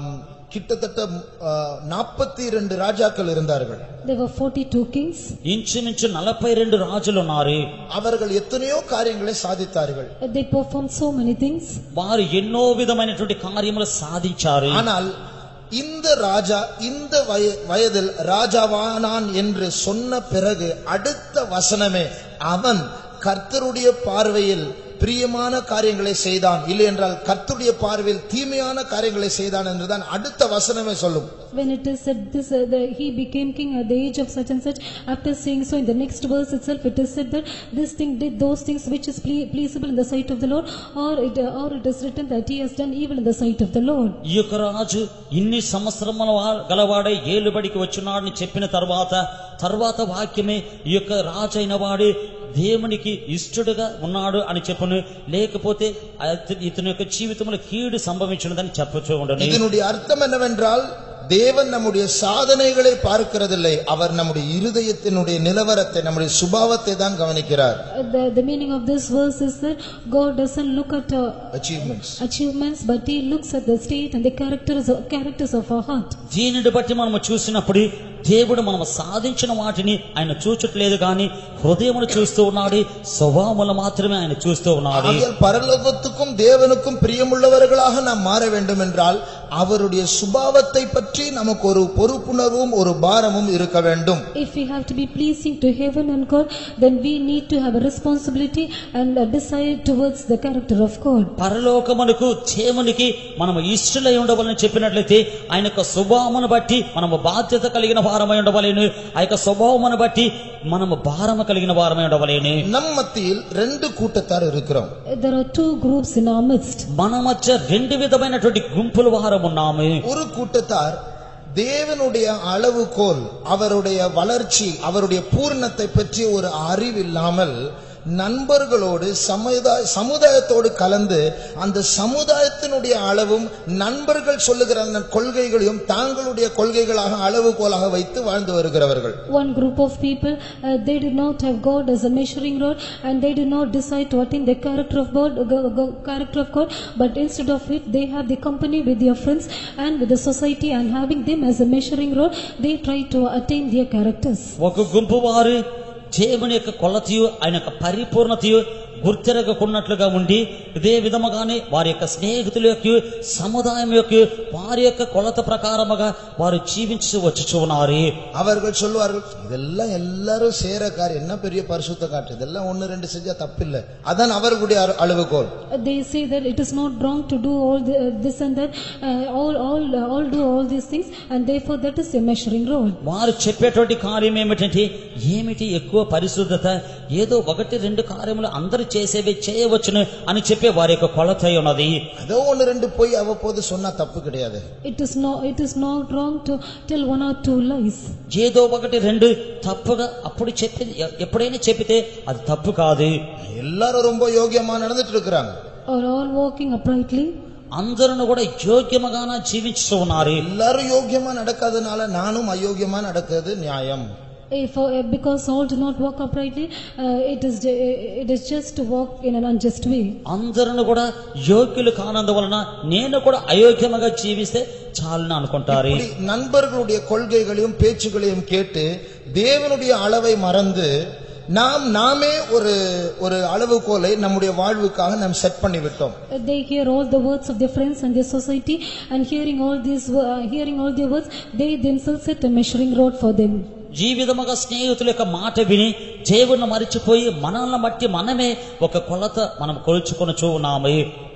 கிட்டத்தட்ட நாற்பத்தி இரண்டு ராஜாக்கள் இருந்தார்கள். There were forty-two kings. ఇంచుమించు నలభై రెండు రాజులు ఉన్నారు. அவர்கள் எத்தனையோ காரியங்களை சாதித்தார்கள். They performed so many things. వారు ఎన్నో విధమైనటువంటి కార్యములు సాధించారు. ஆனால் இந்த ராஜா இந்த வயதில் ராஜாவானான் என்று சொன்ன பிறகு அடுத்த வசனமே அவன் கர்த்தருடைய பார்வையில் பிரியமான காரியங்களை செய்தான், இல்லை என்றால் கர்த்தருடைய பார்வையில் தீமையான காரியங்களை செய்தான் என்றுதான் அடுத்த வசனமே சொல்லும். When it is said this uh, the, he became king at the age of such and such, after saying so in the next verse itself it is said that this thing did those things which is ple pleasable in the sight of the Lord, or it uh, or it is written that he has done evil in the sight of the Lord. ఈ యొక్క రాజు ఇన్ని సంవత్సరముల గలవాడే ఏలుబడికి వచ్చున్నాడని చెప్పిన తర్వాత తర్వాత వాక్యమే ఈ యొక్క రాజు అయిన వాడు దేవునికి ఇష్టడుగా ఉన్నాడు అని చెప్పును, లేకపోతే ఇతని యొక్క జీవితంలో కీడు సంభవించినదని చెప్పచ్చు ఉండను. இதனுடைய அர்த்தம் என்னவென்றால் தேவன் நம்முடைய சாதனைகளை பார்க்கிறதில்லை, அவர் நம்முடைய இருதயத்தினுடைய நிலவரத்தை நம்முடைய சுபாவத்தை தான் கவனிக்கிறார். The, the meaning of this verse is that God doesn't look at uh, achievements achievements but he looks at the state and the characters of, characters of our heart. దీనిని బట్టి మనం చూసినప్పుడు దేవుడు మనం సాధించిన వాటిని ఆయన చూచట్లేదు కానీ హృదయమును చూస్తూ ఉన్నాడు, స్వభావములు మాత్రమే ఆయన చూస్తూ ఉన్నాడు. பரலோகத்துக்கும் தேவனுக்கும் பிரியமுள்ளவர்களாக நாம் மாற வேண்டும் என்றால் அவருடைய சுபாவத்தை பற்றி நமக்கு ஒரு பொறுப்புணர்வும் ஒரு பாரமும் இருக்க வேண்டும். If we have to be pleasing to heaven and God, then we need to have a responsibility and a desire towards the character of God. పరలోకమునకు దేవునికి మనము ఇష్టలై ఉండవాలని చెప్పినట్లయితే ఆయన యొక్క స్వభావమును బట్టి మనము బాధ్యత కలిగిన వారమై ఉండవలేను, ఆ యొక్క స్వభావమును బట్టి మనము భారము కలిగిన వారమై ఉండవలేను. நம் மத்தியில் ரெண்டு கூட்டத்தார் இருக்கிறோம். There are two groups in our midst. మన మధ్య రెండు విధమైనటువంటి గుంపుల వారం ఉన్నాము. ஒரு கூட்டத்தார் தேவனுடைய அளவுகோல், அவருடைய வளர்ச்சி, அவருடைய பூர்ணத்தை பற்றி ஒரு அறிவு இல்லாமல் நண்பர்களோடு சமுதாய சமுதாயத்தோடு கலந்து அந்த சமுதாயத்தினுடைய அளவும் நண்பர்கள் சொல்லுகிற அந்த கொள்கைகளையும் தாங்களுடைய கொள்கைகளாக அளவுகோலாக வைத்து வாழ்ந்து வருகிறவர்கள். One group of people uh, they did not have God as a measuring rod and they did not decide to attain the character of God uh, go, character of God, but instead of it they have the company with their friends and with the society, and having them as a measuring rod they try to attain their characters. ఒక గుంపు వారు దేవుని యొక్క కొలతయు ఆయన యొక్క పరిపూర్ణతయు గుర్తెరగకున్నట్లుగా ఉండి ఇదే విధముగానే వారి యొక్క స్నేహితుల యొక్క సముదాయం యొక్క వారి యొక్క కొలత ప్రకారముగా వారు జీవించి వచ్చుచు ఉన్నారు. அவர்கள் சொல்வார்கள் இதெல்லாம் எல்லாரும் சேர காரியம் என்ன பெரிய பரிசுத்த காட்டு, இதெல்லாம் ஒன்னு ரெண்டு செஞ்சா தப்பில்லை, அதான் அவர்களுடைய அளவுகோல். They say that it is not wrong to do all the, uh, this and that, uh, all all uh, all do all these things and therefore that is a measuring rod. వారు చెప్పేటువంటి కార్యం ఏమిటంటే ఏమిటి ఎక్కువ పరిశుద్ధత, ఏదో ఒకటి రెండు కార్యములు అందరూ చేసేవి చేయవచ్చును అని చెప్పే వారి యొక్క కొలత ఉన్నది. అదో ఒన్న రెండు పోయి అవ్వపోదు சொன்னா తప్పు கிடையாது. It is not it is not wrong to tell one or two lies. ఏదో ఒకటి రెండు తప్పుగా అప్పుడు చెప్పి ఎప్పుడైనా చెప్పితే అది తప్పు కాదు. எல்லாரும் ரொம்ப யோகியமா நடந்துட்டு இருக்காங்க. Are all walking uprightly? అందరూ కూడా యోగ్యముగాన జీవిస్తూ ఉన్నారు. எல்லாரும் யோகியமா நடக்காதனால நானும் அயோக்கியமா நடக்கிறது நியாயம். If uh, because all do not walk uprightly, uh, it is it is just to walk in an unjust way. అందరూ కూడా యోగ్యులు కానందువలన నేను కూడా అయోగ్యముగా జీవిస్తే చాలని అనుకుంటారు. நண்பர்களுடைய கொள்கைகளையும் பேச்சுகளையும் கேட்டு தேவனுடைய அளவை மறந்து நாம் நாமே ஒரு ஒரு அளவுகோலை நம்முடைய வாழ்வுக்காக நாம் செட் பண்ணி விட்டோம். They hear all the words of their friends and their society, and hearing all these uh, hearing all their words, they themselves set a measuring rod for them. జీవితముగా స్నేహితుల యొక్క మాట విని దేవుని మరిచిపోయి మనల్ని బట్టి మనమే ఒక కొలత మనం కొలుచుకొనుచూ ఉన్నాము.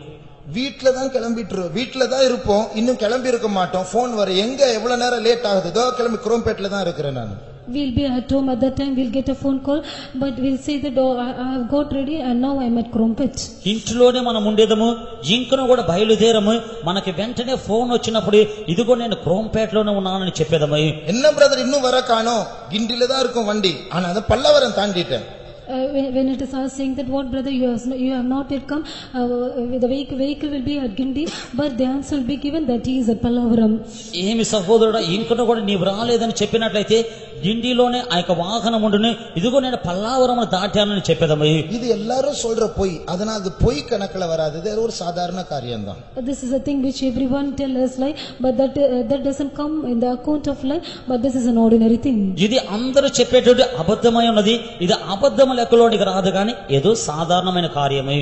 வீட்ல தான் கிளம்பிட்டு வீட்ல தான் இருப்போம், இன்னும் கிளம்பி இருக்க மாட்டோம். போன் வர எங்க எவ்வளவு நேரம் லேட் ஆகுது, இதோ கிளம்பி குரோம்பேட்ல தான் இருக்கிறேன் நான். We'll be at home at that time, we'll get a phone call, but we'll say that oh, I, I have got ready and now I'm at Krompet. ఇంట్లోనే మనం ఉండేదము, ఇంకను కూడా బయలుదేరము, మనకి వెంటనే ఫోన్ వచ్చినప్పుడు ఇదిగో నేను క్రోంపేటలోనే ఉన్నానని చెప్పేదము. என்ன బ్రదర్ இன்னும் வர காணோம், கிண்டில தான் இருக்கும் வண்டி, ஆனா அத Pallavaram தாண்டிட்டேன். Uh, when, when it is us saying that what brother you have, you have not yet come, uh, the vehicle, vehicle will be at Gindi, but the answer will be given that he is at Pallavaram. ఏమి సహోదరుడా ఇంకను కూడా నీవు రాలేదని చెప్పినట్లయితే గిండిలోనే ఆ యొక్క వాహనం ఉండును, ఇదిగో నేను పల్లావరమును దాటానని చెప్పేదమ్మ. இது எல்லாரும் சொல்ற பொய், அதனால அது பொய் கணக்குல வராது. இது ஒரு சாதாரண காரியம்தான். This is a thing which everyone tell us lie, but that uh, that doesn't come in the account of lie, but this is an ordinary thing. ఇది అందరూ చెప్పేటటువంటి అబద్ధమై ఉన్నది. ఇది అబద్ధము లెక్కలోనికి రాదు కానీ ఏదో సాధారణమైన కార్యమే.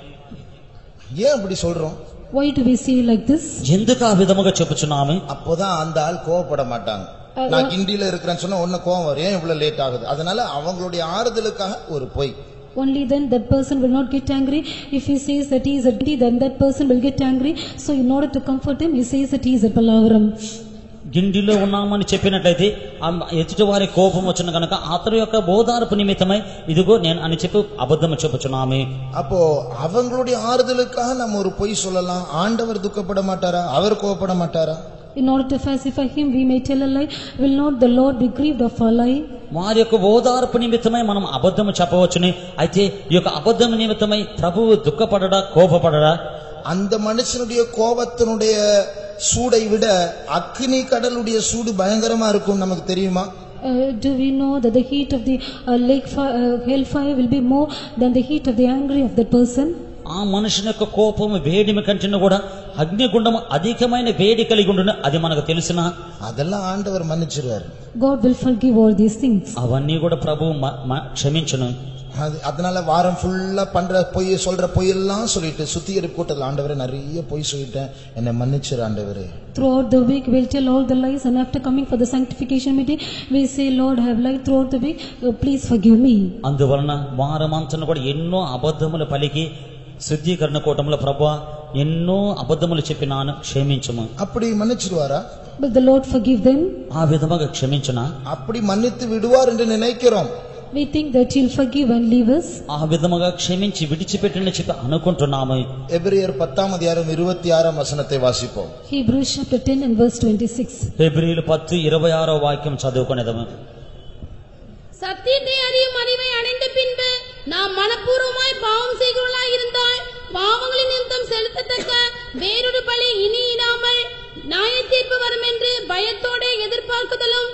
ஏன் அப்படி சொல்றோம்? Why do we say like this? ఎందుకు ఆ విధముగా చెప్పుచున్నాము? அப்போதான் அந்த ஆள் கோவப்பட மாட்டாங்க. நான் கிண்டில இருக்கிறேன்னு சொன்னா ஒன்னும் கோவம் வரும், ஏன் இவ்வளவு லேட் ஆகுது, அதனால அவங்களுடைய ஆறுதலுக்காக ஒரு பொய். Only then that person will not get angry. If he says that he is a D, then that person will get angry. So in order to comfort him, he says that he is a palavaram. గిండిలో ఉన్నామని చెప్పినట్లయితే ఎదుటి వారి కోపం వచ్చిన కనుక అతని యొక్క బోధారపు నిమిత్తమై ఇదిగో నేను అని చెప్పి అబద్ధం చెప్పుచున్నామే. அப்போ அவங்களுடைய ஆறுதலுக்காக நம்ம ஒரு பொய் சொல்லலாம். ஆண்டவர் துக்கப்பட மாட்டாரா? அவர் கோபப்பட மாட்டாரா? In order to pacify him, we may tell a lie. Will not the Lord be grieved of our lie? వారి యొక్క ఓదార్పు నిమిత్తమై మనం అబద్ధము చెప్పవచ్చుని. అయితే ఈ యొక్క అబద్ధము నిమిత్తమై ప్రభువు దుఃఖపడడా కోపపడడా? அந்த மனுஷனுடைய கோபத்தினுடைய சூடை விட அக்னி கடலுடைய சூடு பயங்கரமா இருக்கும், நமக்கு தெரியுமா? Uh, do we know that the heat of the uh, lake fire, uh, hellfire will be more than the heat of the anger of that person? ఆ మనుషుని యొక్క కోపము వేడిమి కంటే కూడా అగ్నిగుండము అధికమైన వేడి కలిగి ఉండును, అది మనకు తెలుసునా? அதெல்லாம் ஆண்டவர் மன்னிச்சிருவார். God will forgive all these things. అవన్నీ కూడా ప్రభువు క్షమించును. அதனால வாரம் ஃபுல்லா பண்ற பொய் சொல்ற பொய்யெல்லாம் சொல்லிட்டு சுத்திகரிப்பு கூட்டத்தில் ஆண்டவரே நிறைய பொய் சொல்லிட்டேன், என்னை மன்னிச்சிரு ஆண்டவரே. Throughout the week we'll tell all the lies, and after coming for the sanctification meeting we say, Lord, I have lied throughout the week, uh, please forgive me. అందువలన వారమంతను కూడా ఎన్నో అబద్ధములు పలికి శుద్ధీకరణ కూటంలో ప్రభువా ఎన్నో అబద్ధములు చెప్పినాను, క్షమించుము. அப்படி மன்னிச்சிடுவாரா? But the Lord forgive them. ఆ విధముగా క్షమించునా? அப்படி மன்னித்து விடுவார் என்று நினைக்கிறோம். We think that he'll forgive and leave us. ఆ విధముగా క్షమించి విడిచిపెట్టని చెప్పి అనుకుంటున్నాము. எபிரேயர் பத்தாம் அதிகாரம் இருபத்தி ஆறாம் வசனத்தை வாசிப்போம். Hebrews chapter ten and verse twenty-six. హెబ్రీయులు పది ఇరవై ఆరో వాక్యం చదువుకునేదము. சத்தியத்தை அறியும் அறிவை அடைந்த பின்பு நாம் மனப்பூர்வமாய் பாவம் செய்கிறவர்களாய் இருந்தால் பாவங்களின் நிமித்தம் செலுத்தத்தக்க வேறொரு பலி இனி இராமல் நியாய தீர்ப்பு வரும் என்று பயத்தோட எதிர்பார்க்குதலும்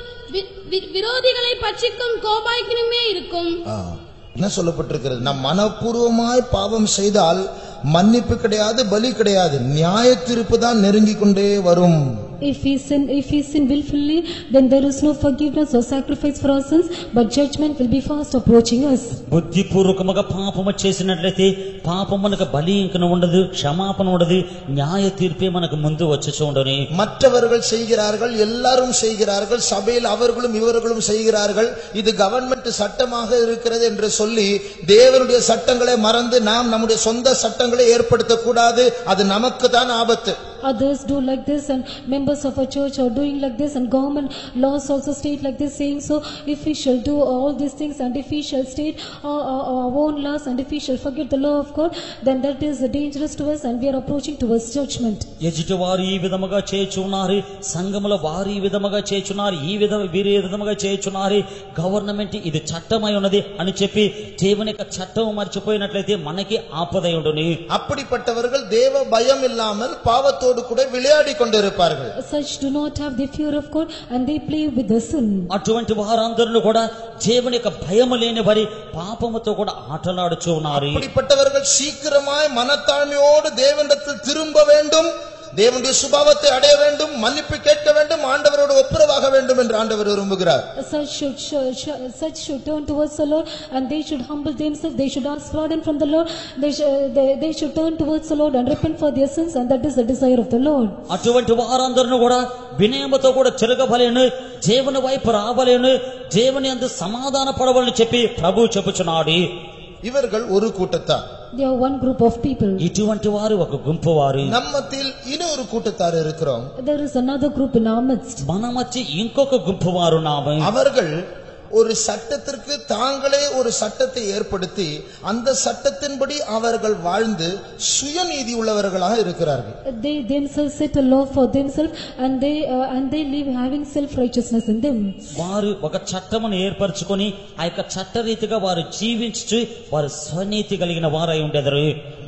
விரோதிகளை பட்சிக்கும் கோபாக்கினுமே இருக்கும். என்ன சொல்லப்பட்டிருக்கிறது? நம் மனப்பூர்வமாய் பாவம் செய்தால் மன்னிப்பு கிடையாது, பலி கிடையாது, நியாய தீர்ப்பு தான் நெருங்கிக் கொண்டே வரும். If we sin, if we sin willfully, then there is no forgiveness or sacrifice for our sins, but judgment will be fast approaching us. బుద్ధిపూర్వకముగా పాపము చేసినట్లయితే పాపం మనకు బలి ఇంకను ఉండదు, క్షమాపణ ఉండదు, న్యాయ తీర్పే మనకు ముందు వచ్చి ఉండని. மற்றவர்கள் செய்கிறார்கள், எல்லாரும் செய்கிறார்கள், சபையில் அவர்களும் இவர்களும் செய்கிறார்கள், இது கவர்மெண்ட் சட்டமாக இருக்கிறது என்று சொல்லி தேவனுடைய சட்டங்களை மறந்து நாம் நம்முடைய சொந்த சட்டங்களை ஏற்படுத்த கூடாது. அது நமக்கு தான் ஆபத்து. Others do like this, and members of a church are doing like this, and government laws also state like this, saying so. If we shall do all these things, and if we shall state our, our, our own laws, and if we shall forget the law of God, then that is dangerous to us, and we are approaching towards judgment. ఎదుటి వారు ఈ విధముగా చేయుచున్నారు, సంఘములో వారు ఈ విధముగా చేయుచున్నారు, ఈ విధము వీరు ఈ విధముగా చేయుచున్నారు, గవర్నమెంట్ ఇది చట్టమై ఉన్నది అని చెప్పి దేవుని యొక్క చట్టం మర్చిపోయినట్లయితే మనకి ఆపద ఉండును. அப்படிப்பட்டவர்கள் தேவ பயம் இல்லாமல் பாவத்தோடு கூட விளையாடி கொண்டிருப்பார்கள். Such do not have the fear of God, and they play with the sin. అటువంటి వారందరూ కూడా దేవుని యొక్క భయము లేని వారి పాపముతో కూడా ఆటలాడుచూ ఉన్నారు. அப்படிப்பட்டவர்கள் சீக்கிரமாய் மனத்தாழ்மையோடு தேவனிடத்தில் திரும்ப வேண்டும், தேவனுடைய சுபாவத்தை அடைய வேண்டும், மன்னிப்பு கேட்க வேண்டும், ஆண்டவரோடு ஒப்புரவாக வேண்டும் என்று ஆண்டவர் விரும்புகிறார். Such should, should such should turn towards the Lord, and they should humble themselves, they should ask pardon from the Lord, they should, they, they should turn towards the Lord and repent for their sins, and that is the desire of the Lord. అటువంటి వారందరూ కూడా వినయముతో కూడా తిరగవలెను, దేవుని వైపు రావలెను, దేవుని యందు సమాధాన పడవలని చెప్పి ప్రభువు చెప్పుచున్నాడు. இவர்கள் ஒரு கூட்டத்தார். They are one group of people. ఇటువంటి వారు ఒక గుంపు వారు. நம்மத்தில் இன்னொரு கூட்டத்தார் இருக்கிறோம். There is another group in our midst. మన మధ్య ఇంకొక గుంపు వారు నామే. அவர்கள் ஒரு சட்டத்திற்கு தாங்களே ஒரு சட்டத்தை ஏற்படுத்தி அந்த சட்டத்தின்படி அவர்கள் வாழ்ந்து சுயநீதி உள்ளவர்களாக இருக்கிறார்கள். They themselves set a law for themselves, and they uh, and they live having self righteousness in them. వారు ఒక చట్టమును ఏర్పరచుకొని ఆ యొక్క చట్టరీతిగా వారు జీవించు వారు స్వనీతి కలిగిన వారై ఉండెదరు.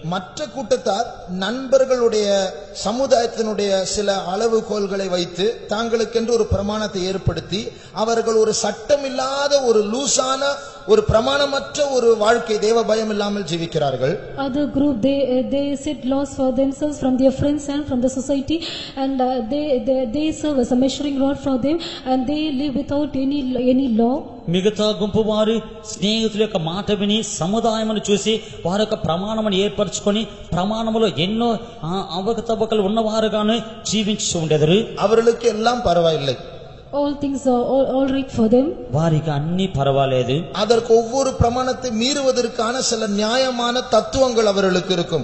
மற்ற கூட்டத்தார் நண்பர்களுடைய சமுதாயத்தினுடைய சில அளவுகோல்களை வைத்து தாங்களுக்கென்று ஒரு பிரமாணத்தை ஏற்படுத்தி அவர்கள் ஒரு சட்டமில்லாத ஒரு லூசான ஒரு பிரமாணமற்ற ஒரு வாழ்க்கை தேவ பயம் இல்லாமல் ஜீவிக்கிறார்கள். Other group they uh, they set laws for themselves from their friends and from the society, and uh, they, they they serve as a measuring rod for them, and they live without any any law. మిగతా గుంపు వారు స్నేహితుల యొక్క మాట విని సముదాయమును చూసి వారి యొక్క ప్రమాణమును ఏర్పరచుకొని ప్రమాణములో ఎన్నో అవకతవకలు ఉన్నవారుగానే జీవించి ఉండెదరు. அவர்களுக்கு எல்லாம் பரவாயில்லை, all things are all, all right for them. వారికి అన్ని పర్వాలేదు. அதற்கு ஒவ்வொரு பிரமாணத்தை மீறுவதற்கான சில நியாயமான தத்துவங்கள் அவர்களுக்கு இருக்கும்.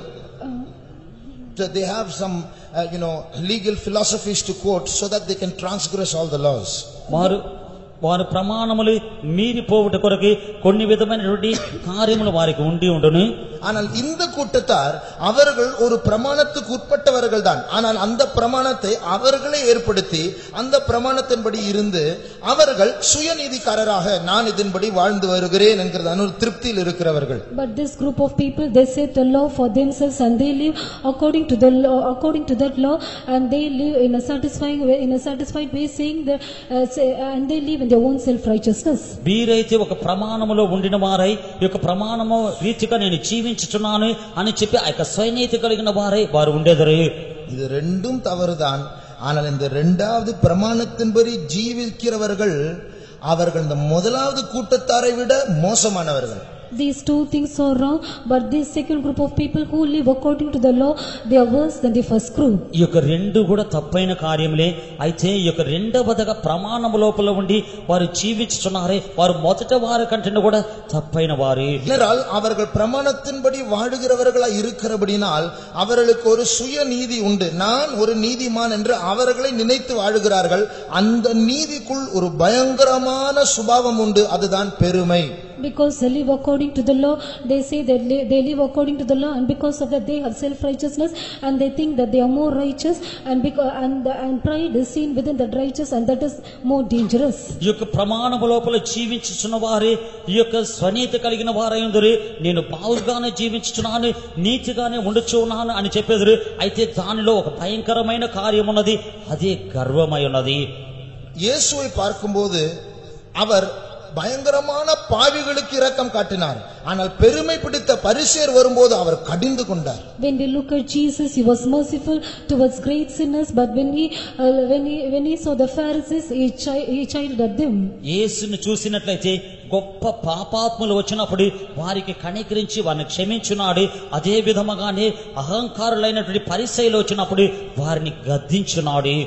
They have some uh, you know legal philosophies to quote so that they can transgress all the laws. వారు వారు ప్రమాణములు మీరిపోవుట కొరకు కొన్ని విధమైనటువంటి కార్యములు వారికి ఉండి ఉండును. ஆனால் இந்த கூட்டத்தார் அவர்கள் ஒரு பிரமாணத்துக்கு உட்பட்டவர்கள் தான். ஆனால் அந்த பிரமாணத்தை அவர்களே ஏற்படுத்தி அந்த பிரமாணத்தின்படி இருந்து அவர்கள் சுயநீதிக்காரராக நான் இதன்படி வாழ்ந்து வருகிறேன் என்கிறதான ஒரு திருப்தியில் இருக்கிறவர்கள். But this group of people, they set a law for themselves and they live according to the law, according to that law, and they live in a satisfying way, in a satisfied way, saying that uh, say, and they live in their own self righteousness. వీరైతే ఒక ప్రమాణములో ఉండిన వారై ఈ యొక్క ప్రమాణము రీతిగా నేను జీవించుచున్నాను అని చెప్పి ఆ యొక్క స్వనీతి కలిగిన వారై వారు ఉండేదరు. இது ரெண்டும் தவறுதான். ஆனால் இந்த இரண்டாவது பிரமாணத்தின்படி ஜீவிக்கிறவர்கள் அவர்கள் இந்த முதலாவது கூட்டத்தாரை விட மோசமானவர்கள். These two things are wrong, but this second group of people who live according to the law, they are worse than the first group. ఈ యొక్క రెండు కూడా తప్పైన కార్యములే. అయితే ఈ యొక్క రెండవదగా ప్రమాణము లోపల ఉండి వారు జీవించుచున్నారే వారు మొదట వారి కంటే కూడా తప్పైన వారు. இதனால் அவர்கள் பிரமாணத்தின்படி வாழுகிறவர்களா இருக்கிறபடினால் அவர்களுக்கு ஒரு சுய நீதி உண்டு. நான் ஒரு நீதிமான் என்று அவர்களை நினைத்து வாழுகிறார்கள். அந்த நீதிக்குள் ஒரு பயங்கரமான சுபாவம் உண்டு, அதுதான் பெருமை. Because they live according to the law, they say that they live according to the law, and because of that they have self righteousness, and they think that they are more righteous, and because and, and pride is seen within that righteous, and that is more dangerous. ఈ యొక్క ప్రమాణము లోపల జీవించుచున్న వారే ఈ యొక్క స్వనీతి కలిగిన వారైందరు. నేను బావుగానే జీవించుచున్నాను, నీతిగానే ఉండుచున్నాను అని చెప్పేదరు. అయితే దానిలో ఒక భయంకరమైన కార్యం ఉన్నది, అదే గర్వమై ఉన్నది. இயேசுவை பார்க்கும்போது அவர் பயங்கரமான பாவிகளுக்கு இரக்கம் காட்டினார். ஆனால் பெருமை பிடித்த பரிசேயர் வரும்போது அவர் கடிந்து கொண்டார். When we look at Jesus, he was merciful towards great sinners, but when he uh, when he when he saw the Pharisees, he chi- he chided at them. యేసును చూసినట్లయితే గొప్ప పాపాత్ములు వచ్చినప్పుడు వారికి కనికరించి వారిని క్షమించున్నాడు. అదే విధముగానే అహంకారులైనటువంటి పరిసయ్యులు వచ్చినప్పుడు వారిని గద్దించున్నాడు.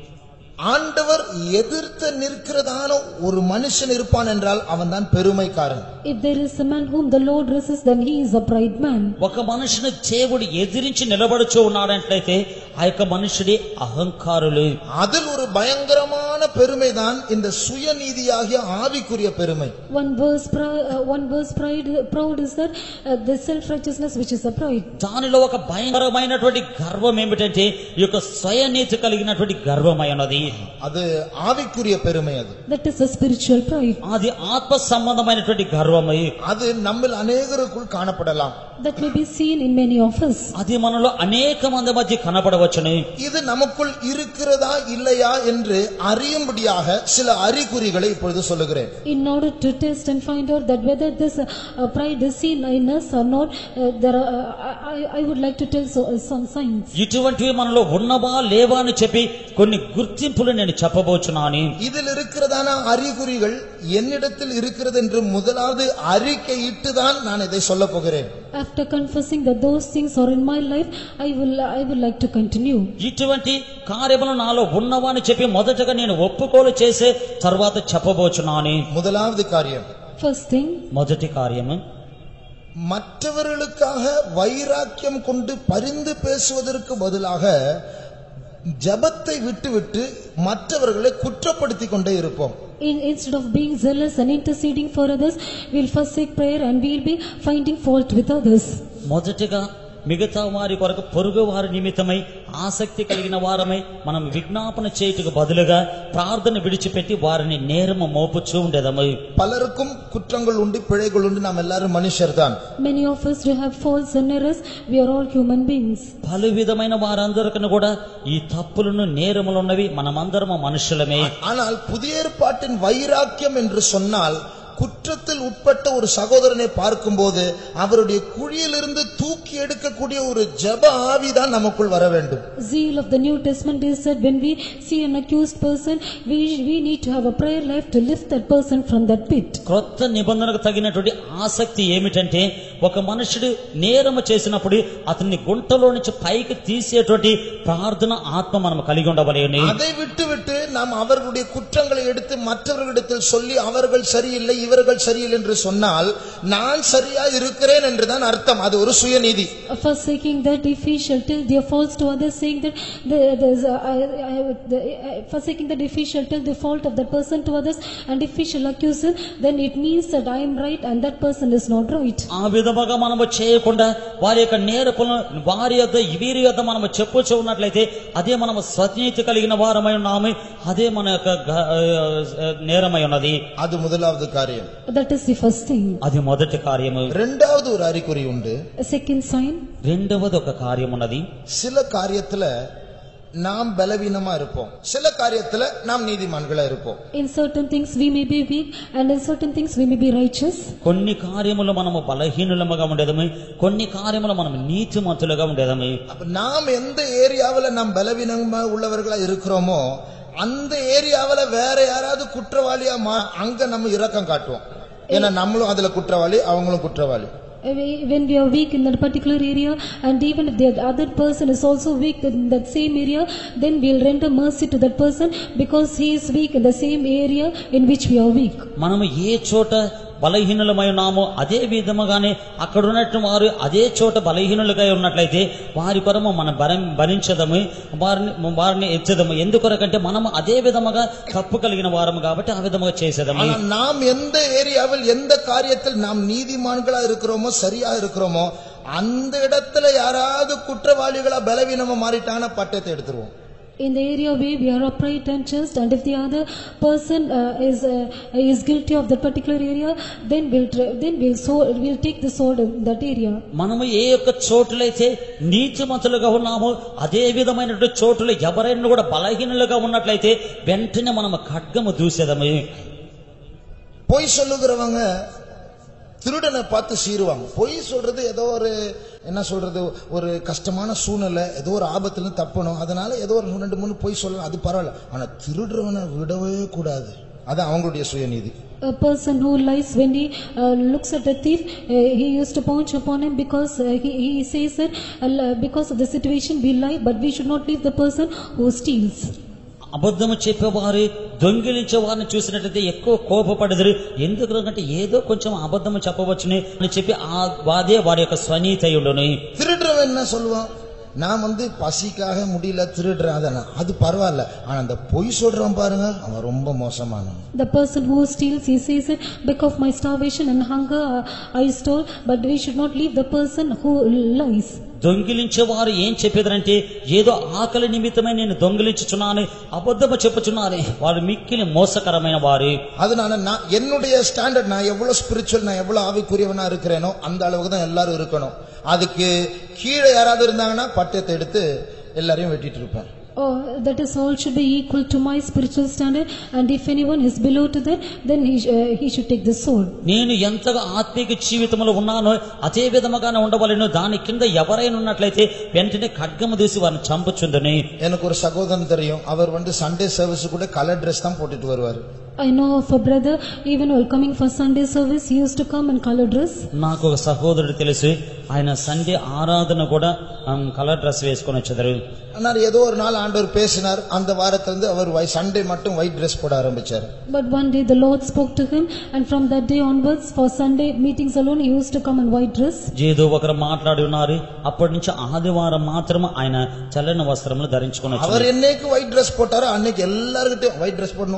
ஆண்டவர் எதிர்த்து நிற்கிறதான ஒரு மனுஷன் இருப்பான் என்றால் அவன் தான் பெருமைக்காரன். If there is a man whom the Lord resists, then he is a pride man. ఒక మనుషుని దేవుడు ఎదిరించి నిలబడుచూ ఉన్నాడంట్లయితే ఆ యొక్క మనుషుడే అహంకారులు. அதில் ஒரு பயங்கரமான பெருமைதான் இந்த சுயநீதியாகிய ஆவிக்குரிய பெருமை. One verse uh, one verse pride proud is that uh, the self righteousness which is a pride. దానిలో ఒక భయంకరమైనటువంటి గర్వం ఏమిటంటే ఈ యొక్క స్వయనీతి కలిగినటువంటి గర్వమైనది. அது ஆவிக்குரிய பெருமை. அது That is a spiritual pride. అది ఆత్మ సంబంధమైనటువంటి గర్వమై அது நம்மில் அநேகருக்குள் காணப்படலாம். That may be seen in many of us. అది మనలో అనేక మంది మధ్య కనబడవచ్చును. இது நமக்குள் இருக்கிறதா இல்லையா என்று அறியும்படியாக சில அறிகுறிகளை இப்பொழுது சொல்லுகிறேன். In order to test and find out that whether this uh, pride is seen in us or not, uh, there are, uh, I, I would like to tell so, uh, some signs. ఇటువంటివి మనలో ఉన్నవా లేవా అని చెప్పి కొన్ని గుర్తింపులు నేను చెప్పబోచున్నాను. இதில் இருக்கிறதான அறிகுறிகள் என்னிடத்தில் இருக்கிறது என்று முதலாவது அறிக்கையிட்டுதான் நான் இதை சொல்ல போகிறேன். After confessing that those things are in my life, I will I would like to continue. ఇటువంటి కార్యములు నాలో ఉన్నవా అని చెప్పి మొదటగా నేను ఒప్పుకోలు చేసే తర్వాత చెప్పబోచున్నాను. முதலாவது காரியம், First thing, మొదటి కార్యము மற்றவர்களுக்காக வைராக்கியம் கொண்டு பரிந்து பேசுவதற்கு பதிலாக ஜபத்தை விட்டுவிட்டு மற்றவர்களை குற்றப்படுத்தி கொண்டே இருப்போம். in, instead of being zealous and interceding for others, we will forsake prayer and we will be finding fault with others. మొదటిగా మిగతా వారి కొరకు పొరుగు వారి నిమిత్తమై ఆసక్తి కలిగిన వారమై మనం విజ్ఞాపన చేయుటకు బదులుగా ప్రార్థన విడిచిపెట్టి వారిని నేరము మోపుచూ ఉండేదము. பலருக்கும் குற்றங்கள் உண்டு, பிழைகள் உண்டு. நாம் எல்லாரும் மனுஷர் தான். Many of us do have faults and errors. We are all human beings. పలు విధమైన వారందరికీ కూడా ఈ తప్పులను నేరములు ఉన్నవి. మనమందరము మనుషులమే. ஆனால் புதிய ஏற்பாட்டின் வைராக்கியம் என்று சொன்னால் குற்றத்தில் உட்பட்ட ஒரு சகோதரனை பார்க்கும்போது அவருடைய குழியிலிருந்து தூக்கி எடுக்கக்கூடிய ஒரு ஜெப ஆவிதான் நமக்குள் வர வேண்டும். Zeal of the New Testament is that when we see an accused person, we we need to have a prayer life to lift that person from that pit. క్రొత్త నిబంధనకు తగినటువంటి ఆసక్తి ఏమిటంటే ఒక మనుషుడు నేరము చేసినప్పుడు అతన్ని గుంటలో నుంచి పైకి తీసేటువంటి ప్రార్థన ఆత్మ మనం కలిగి ఉండవలేను. அதை விட்டு விட்டு நாம் அவர்களுடைய குற்றங்களை எடுத்து மற்றவர்களிடத்தில் சொல்லி அவர்கள் சரியில்லை இவர்கள் சரியில்லை என்று சொன்னால் நான் சரியா இருக்கிறேன் என்றுதான் அர்த்தம். அது ஒரு சுயநீதி. Forsaking that, if we shall tell their faults to others, saying that the, the, uh, the uh, forsaking that, if we shall tell the fault of that person to others, and if we shall accuse him, then it means that I am right and that person is not right. ఆ విధముగా మనము చేయకుండా వారి యొక్క నేరపులను వారి యొద్ద వీరి యొద్ద మనము చెప్పుచూ ఉన్నట్లయితే అదే మనము స్వనీతి కలిగిన వారమై ఉన్నాము. అదే మన యొక్క నేరమై ఉన్నది. அது முதலாவது காரியம். That is the first thing. అది మొదటి కార్యము. இரண்டாவது ஒரு அறிகுறி உண்டு. A second sign. రెండవది ఒక కార్యం ఉన్నది. சில காரியத்துல நாம் பலவீனமா இருப்போம், சில காரியத்துல நாம் நீதிமான்களா இருப்போம். In certain things we may be weak and in certain things we may be righteous. కొన్ని కార్యములు మనము బలహీనులముగా ఉండేదము, కొన్ని కార్యములు మనము నీతిమంతులుగా ఉండేదము. அப்ப நாம் எந்த ஏரியாவுல நாம் பலவீனமா உள்ளவர்களா இருக்கிறோமோ அந்த ஏரியாவுல வேற யாராவது குற்றவாளியா அங்க நம்ம இரக்கம் காட்டுவோம். ஏன்னா நம்மளும் அதுல குற்றவாளி, அவங்களும் குற்றவாளி. When we are weak in that particular area, and even if the other person is also weak in that same area, then we will render mercy to that person because he is weak in the same area in which we are weak. మనము ఏ చోట బలహీనులమై ఉన్నామో అదే విధముగానే అక్కడ ఉన్నట్టు వారు అదే చోట బలహీనులుగా ఉన్నట్లయితే వారి కొరకు మనం భరించదము, వారిని వారిని ఎచ్చదము. ఎందుకొరకంటే మనము అదే విధముగా తప్పు కలిగిన వారము కాబట్టి ఆ విధముగా చేసేదము. நாம் எந்த ஏரியாவில் எந்த காரியத்தில் நாம் நீதிமான்களா இருக்கிறோமோ சரியா இருக்கிறோமோ அந்த இடத்துல யாராவது குற்றவாளிகளா பலவீனமா மாறிட்டான பட்டத்தை எடுத்துருவோம். In the area where we are upright and just, and if the other person uh, is uh, is guilty of that particular area, then we'll then we'll so we'll take the sword in that area. మనము ఏ యొక్క చోటులైతే నీతిమంతులుగా ఉన్నామో అదే విధమైనటువంటి చోటులు ఎవరైనా కూడా బలహీనులుగా ఉన్నట్లయితే వెంటనే మనము ఖడ్గము దూసేదము. பொய் சொல்லுகிறவங்க திருடனை பார்த்து சீருவாங்க. பொய் சொல்றது ஏதோ ஒரு என்ன சொல்றது ஒரு கஷ்டமான சூழ்நிலை, ஏதோ ஒரு ஆபத்துல தப்பணும், அதனால ஏதோ ஒரு ரெண்டு மூணு பொய் சொல்லலாம், அது பரவாயில்ல. ஆனா திருடுறவனை விடவே கூடாது. அது அவங்களுடைய சுயநீதி. A person who lies, when he uh, looks at a thief, uh, he used to pounce upon him because uh, he, he says that uh, because of the situation we lie, but we should not leave the person who steals. అబద్ధము చెప్పేవారు దొంగిలించే వారిని చూసినట్లయితే ఎక్కువ కోపపడదురు. ఎందుకంటే ఏదో కొంచెం అబద్ధము చెప్పవచ్చుని అని చెప్పి ఆ వాదే వారి యొక్క స్వనీతి అయ్యుండును. திருடுறவன் என்ன சொல்லுவான், நான் வந்து பசிக்காக முடியல திருடுறேன், அது பரவாயில்ல. ஆனா அந்த பொய் சொல்றவன் பாருங்க, அவன் ரொம்ப மோசமானவன். The person who steals, he says it because of my starvation and hunger I stole, but we should not leave the person who lies. దొంగిలించేవారు ఏం చెప్పేదంటే ఏదో ఆకలి నిమిత్తమై నేను దొంగిలించుచున్నాను, అబద్ధము చెప్పుచున్నాను, వారు మిక్కిలి మోసకరమైన వారు. அதனால நான் என்னுடைய ஸ்டாண்டர்ட், நான் எவ்வளவு ஸ்பிரிச்சுவல், நான் எவ்வளவு ஆவிக்குரியவனா இருக்கிறேனோ அந்த அளவுக்கு தான் எல்லாரும் இருக்கணும். அதுக்கு கீழே யாராவது இருந்தாங்கன்னா பட்டயத்தை எடுத்து எல்லாரையும் வெட்டிட்டு இருப்பேன். Oh, that is all should be equal to my spiritual standard, and if anyone is below to that, then he uh, he should take the sword. నేను ఎంతగా ఆత్మీయ జీవితంలో ఉన్నానో అదే విధముగానే ఉండవలెను. దాని కింద ఎవరైనా ఉన్నట్లయితే వెంటనే ఖడ్గము దూసి వారిని చంపుచుందుని. எனக்கு ஒரு சகோதரன் தெரியும், அவர் வந்து சண்டே சர்வீஸ் கூட கலர் ட்ரெஸ் தான் போட்டுட்டு வருவார். I know of a brother, even while coming for Sunday service, he used to come in color dress. నాకు ఒక సహోదరుడు తెలుసు, ఆయన సండే ఆరాధన కూడా కలర్ డ్రెస్ వేసుకొని వచ్చారు. ஆனால் ஏதோ ஒரு நாள் ஆண்டவர் பேசினார், அந்த வாரத்திலிருந்து அவர் சண்டே மட்டும் ஒயிட் ட்ரெஸ் போட ஆரம்பிச்சார். But one day the Lord spoke to him, and from that day onwards for Sunday meetings alone he used to come in white dress. ఏదో ఒకరు మాట్లాడి ఉన్నారు, అప్పటి నుంచి ఆదివారం మాత్రం ఆయన చల్లని వస్త్రములు ధరించుకొని వచ్చారు. அவர் என்னைக்கு ஒயிட் ட்ரெஸ் போட்டாரோ அன்னைக்கு எல்லார்கிட்டயும் ஒயிட் ட்ரெஸ் போடணும்,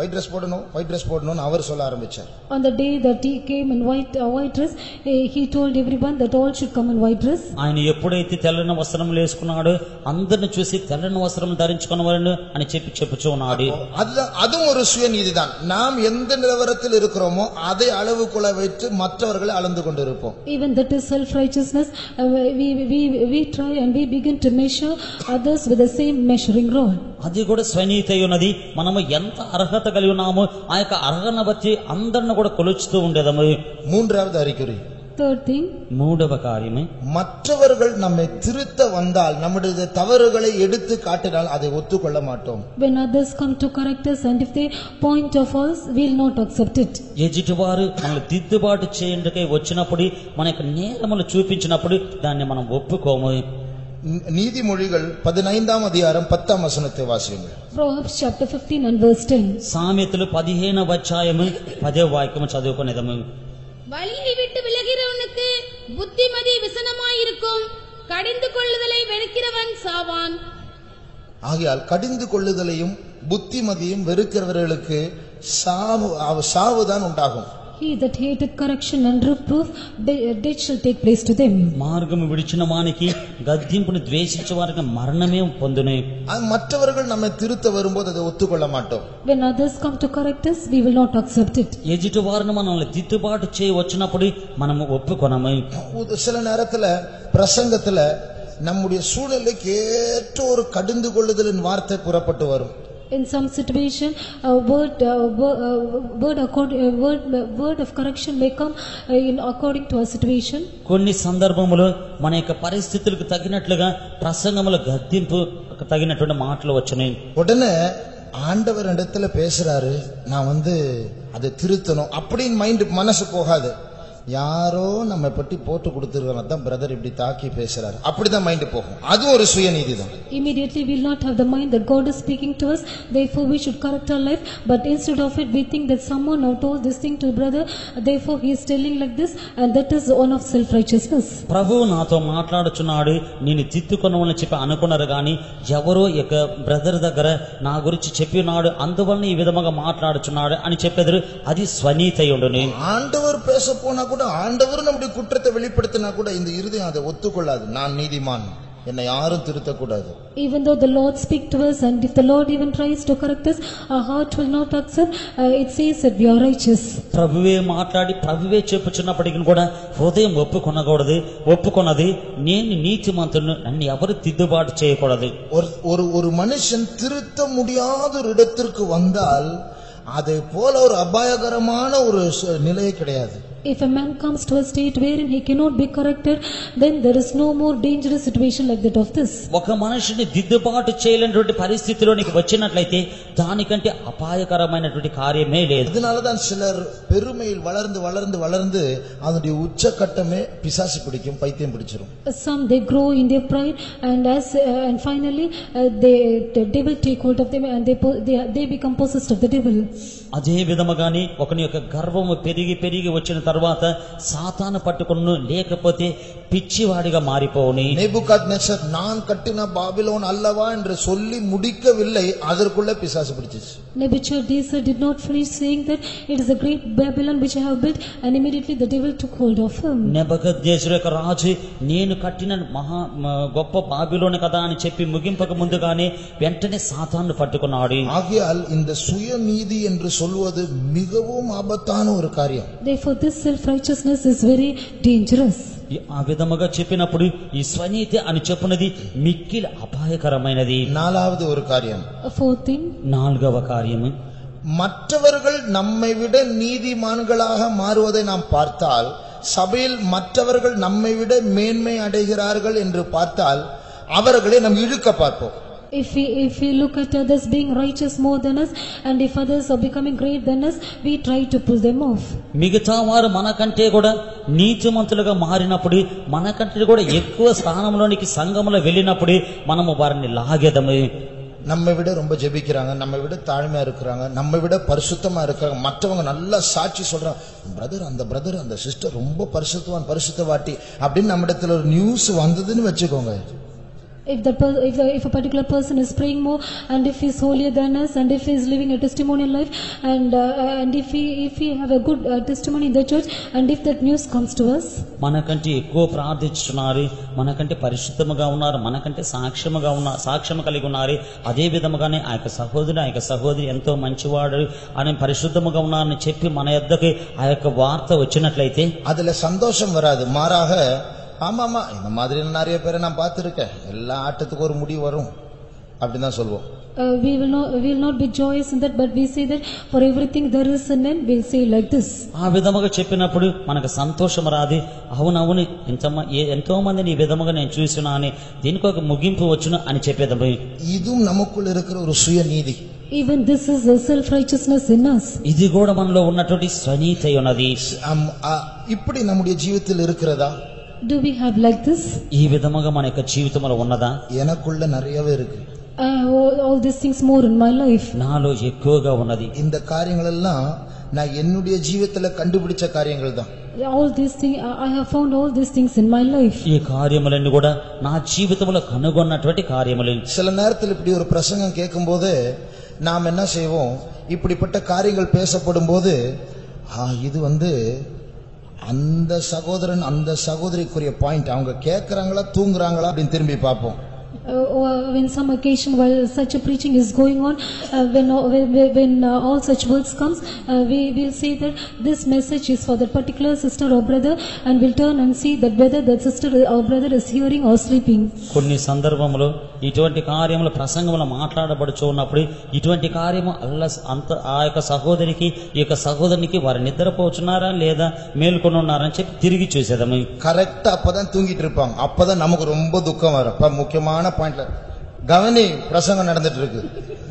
ஒயிட் ட்ரெஸ் போடணும் ஒயிட் ட்ரெஸ் போடணும்னு அவர் சொல்ல ஆரம்பிச்சார். On the day that he came in white uh, white dress, he, he told everyone that all should come in white dress. ఆయన ఎప్పుడైతే తెల్లని వస్త్రములు వేసుకున్నాడో అందరిని చూసి తెల్లని వస్త్రం ధరించుకున్నవారు అని చెప్పి చెప్పుచూ ఉన్నాడు. அதுவும் ஒரு சுயநீதி தான். நாம் எந்த நிலவரத்தில் இருக்கிறோமோ அதே அளவுக்குள்ள வைத்து மற்றவர்களை அளந்து கொண்டிருப்போம். Even that is self righteousness. Uh, we we we try and we begin to measure others with the same measuring rod. అది కూడా స్వనీతి ఉన్నది. మనము ఎంత అర్హత కలిగి ఉన్నామో ఆ యొక్క అర్హతను బట్టి అందరిని కూడా కొలుచుతూ ఉండేదము. மூன்றாவது அறிகுறி, Third thing, మూడవ కార్యము, மற்றவர்கள் நம்மை திருத்த வந்தால் நம்முடைய தவறுகளை எடுத்து காட்டினால் அதை ஒத்துக்கொள்ள மாட்டோம். when others come to correct us and if they point of us, we will not accept it. ఎదుటివారు మనల్ని దిద్దుబాటు చేయండికై వచ్చినప్పుడు మన యొక్క నేరములు చూపించినప్పుడు దాన్ని మనం ఒప్పుకోము. நீதிமொழிகள் பதினைந்தாம் அதிகாரம் பத்தாம் வசனத்தை வாசியுங்கள். Proverbs chapter fifteen and verse ten. సామెతలు పదిహేనవ అధ్యాయము పదవ వాక్యము చదువుకునేదము. வழியை விட்டு விலகிறவனுக்கு புத்திமதி விசனமாயிருக்கும், கடிந்து கொள்ளுதலை வெறுக்கிறவன் சாவான். ஆகையால் கடிந்து கொள்ளுதலையும் புத்திமதியும் வெறுக்கிறவர்களுக்கு சாவு சாவுதான் உண்டாகும். He that hateth correction and reproof, death shall take place to them. మార్గము విడిచిన వానికి గద్దింపును ద్వేషించే వారికి మరణమే పొందును. மற்றவர்கள் நம்மை திருத்த வரும்போது அதை ஒத்துக்கொள்ள மாட்டோம். When others come to correct us, we will not accept it. ఎదుటి వారిని మనల్ని దిద్దుబాటు చేయి వచ్చినప్పుడు మనము ఒప్పుకొనము. சில நேரத்துல பிரசங்கத்துல நம்முடைய சூழ்நிலைக்கு ஏற்ற ஒரு கடிந்து கொள்ளுதலின் வார்த்தை புறப்பட்டு வரும். In some situation, a word, uh, word, uh, word, accord, uh, word, uh, word of correction may come uh, in according to our situation. కొన్ని సందర్భములు మన యొక్క పరిస్థితులకు తగినట్లుగా ప్రసంగముల గద్దింపు తగినటువంటి మాటలు వచ్చును. உடனே ஆண்டவர் இடத்துல பேசுறாரு, நான் வந்து அதை திருத்தணும் அப்படின்னு மைண்ட் மனசு போகாது. யாரோ நம்ம பற்றி போட்டு கொடுத்திருக்காங்க, அதான் பிரதர் இப்படி தாக்கி பேசுறாரு, அப்படிதான் மைண்ட் போகும். அது ஒரு சுயநீதி தான். Immediately we will not have the mind that God is speaking to us, therefore we should correct our life. But instead of it, we think that someone now told this thing to brother, therefore he is telling like this, and that is one of self righteousness. ప్రభువు నాతో మాట్లాడుచున్నాడు, నేను తిట్టుకొనవని చెప్పి అనుకున్నారు గాని ఎవరో యొక్క brother దగ్గర నా గురించి చెప్పినాడు, అందువలన ఈ విధముగా మాట్లాడుచున్నాడు అని చెప్పెదరు. అది స్వనీతి ఉండును. ஆண்டவர் பேச போனா கூட, ஆண்டவர் நம்முடைய குற்றத்தை வெளிப்படுத்தினா கூட இந்த இருதயம் அதை ஒத்துக்கொள்ளாது. நான் நீதிமான், என்னை யாரும் திருத்தக்கூடாது. Even though the Lord speak to us, and if the Lord even tries to correct us, our heart will not accept. Uh, it says that we are righteous. ప్రభువే మాట్లాడి ప్రభువే చెప్పుచున్నప్పటికీ కూడా హృదయం ఒప్పుకొనకూడదు. ఒప్పుకొన్నది నేను నీతిమంతును, నన్ను ఎవరు తిద్దుబాటు చేయకూడదు. ஒரு ஒரு மனுஷன் திருத்த முடியாத ஒரு இடத்திற்கு வந்தால் அதை போல ஒரு அபாயகரமான ஒரு நிலையே கிடையாது. If a man comes to a state wherein he cannot be corrected, then there is no more dangerous situation like that of this. ఒక మనిషిని దిద్దుబాటు చేయలేనటువంటి పరిస్థితిలోనికి వచ్చినట్లయితే దానికంటే అపాయకరమైనటువంటి కార్యమే లేదు. அதனாலதான் சிலர் பெருமையில் வளர்ந்து வளர்ந்து வளர்ந்து அதனுடைய உச்சக்கட்டமே பிசாசு பிடிக்கும், பைத்தியம் பிடிச்சிரும். Some they grow in their pride, and as uh, and finally uh, they the devil take hold of them, and they they they become possessed of the devil. అదే విధముగానే ఒకని యొక్క గర్వము పెరిగి పెరిగి వచ్చిన తర్వాత సాతాను పట్టుకొను, లేకపోతే పిచ్చివాడిగా మారిపోవుని. நேபுகாத்நேசர் நான் கட்டின பாபிலோன் அல்லவா என்று சொல்லி முடிக்கவில்லை, அதற்குள்ள பிசாசு பிடிச்சிச்சு. Nebuchadnezzar did not finish saying that it is a great Babylon which I have built, and immediately the devil took hold of him. నెబుకద్నెజరు యొక్క రాజు నేను కట్టిన మహా గొప్ప బాబిలోను కదా అని చెప్పి ముగింపక ముందుగానే వెంటనే సాతాను పట్టుకున్నాడు. ஆகையால் இந்த சுயநீதி என்று சொல்வது மிகவும் ஆபத்தான ஒரு காரியம். Therefore this self righteousness is very dangerous. ఆ విధముగా చెప్పినప్పుడు ఈ స్వనీతి అని చెప్పునది మిక్కిలి అపాయకరమైనది. நாலாவது ஒரு காரியம், Fourth thing, నాలుగవ కార్యము, மற்றவர்கள் நம்மை விட நீதிமான்களாக மாறுவதை நாம் பார்த்தால், சபையில் மற்றவர்கள் நம்மை விட மேன்மை அடைகிறார்கள் என்று பார்த்தால் அவர்களை நாம் இழுக்க பார்ப்போம். If we if we look at others being righteous more than us, and if others are becoming great than us, we try to pull them off. మిగతా వారు మనకంటే కూడా నీతిమంతులుగా మారినప్పుడు, మనకంటే కూడా ఎక్కువ స్థానంలోనికి సంఘంలో వెళ్ళినప్పుడు మనము వారిని లాగేదము. நம்மை விட ரொம்ப ஜெபிக்கிறாங்க, நம்மை விட தாழ்மையா இருக்கிறாங்க, நம்மை விட பரிசுத்தமா இருக்காங்க, மற்றவங்க நல்லா சாட்சி சொல்றாங்க, பிரதர் அந்த பிரதர் அந்த சிஸ்டர் ரொம்ப பரிசுத்தவான் பரிசுத்தவாட்டி அப்படின்னு நம்மிடத்துல ஒரு நியூஸ் வந்ததுன்னு வச்சுக்கோங்க. If the per- if, the, if a particular person is praying more, and if he is holier than us, and if he is living a testimonial life, and uh, and if he if he have a good uh, testimony in the church, and if that news comes to us, మనకంటే ఎక్కువ ప్రార్థించుతున్నారు, మనకంటే పరిశుద్ధముగా ఉన్నారు, మనకంటే సాక్ష్యముగా ఉన్నారు, సాక్ష్యము కలిగి ఉన్నారు. అదే విధముగానే ఆ యొక్క సహోదరుడు ఆ యొక్క సహోదరి ఎంతో మంచివాడు అని పరిశుద్ధముగా ఉన్నారని చెప్పి మన యొద్దకు ఆ యొక్క వార్త వచ్చినట్లయితే அதுல சந்தோஷம் வராது. மாறாக ஆமாமா இந்த மாதிரி நிறைய பேரை நான் பார்த்திருக்கேன், எல்லா ஆட்டத்துக்கும் ஒரு முடிவு வரும் அப்படின்னு தான் சொல்லுவோம். uh, we will not we will not be joyous in that, but we say that for everything there is an end. We'll say like this. ఆ విధముగా చెప్పినప్పుడు మనకు సంతోషం రాది. అవునవును ఇంత ఎంతో మందిని ఈ విధముగా నేను చూసినా అని దీనికి ఒక ముగింపు వచ్చును అని చెప్పేదము. இதுவும் நமக்குள்ள இருக்கிற ஒரு சுயநீதி. Even this is a self righteousness in us. ఇది కూడా మనలో ఉన్నటువంటి స్వనీతి ఉన్నది. இப்படி நம்முடைய ஜீவிதத்தில் இருக்கிறதா? Do we have like this? ఈ విధముగా మన యొక్క జీవితంలో ఉన్నదా? எனக்குள்ள நிறையவே இருக்கு. Uh, all, all these things more in my life. నాలో ఎక్కువగా ఉన్నది. இந்த காரியங்கள் எல்லாம் நான் என்னுடைய ஜீவிதத்துல கண்டுபிடிச்ச காரியங்கள் தான். All these things I have found all these things in my life. ఈ కార్యములన్నీ కూడా నా జీవితంలో కనుగొన్నటువంటి కార్యములు. சில நேரத்தில் இப்படி ஒரு பிரசங்கம் கேட்கும்போது நாம் என்ன செய்வோம், இப்படிப்பட்ட காரியங்கள் பேசப்படும் போது இது வந்து அந்த சகோதரன் அந்த சகோதரிக்குரிய பாயிண்ட், அவங்க கேட்கறாங்களா தூங்குறாங்களா அப்படின்னு திரும்பி பார்ப்போம். Uh, when some occasion while such a preaching is going on, uh, when when, when uh, all such words comes, uh, we will say that this message is for that particular sister or brother, and we'll turn and see that whether that sister or brother is hearing or sleeping. కొన్ని సందర్భములో ఇటువంటి కార్యములు ప్రసంగములు మాట్లాడబడుచు ఉన్నప్పుడు ఇటువంటి కార్యము అల్ల అంత ఆ యొక్క సహోదరికి ఈ యొక్క సహోదరునికి వారు నిద్రపోచున్నారా లేదా మేల్కొని ఉన్నారా అని చెప్పి తిరిగి చూసేదాము. కరెక్ట్ அப்பதான் தூங்கிட்டு இருப்பாங்க. அப்பதான் நமக்கு ரொம்ப துக்கம் வரும். அப்ப முக்கியமான பாயிண்ட்ல கவனி பிரசங்கம் நடந்துட்டு இருக்கு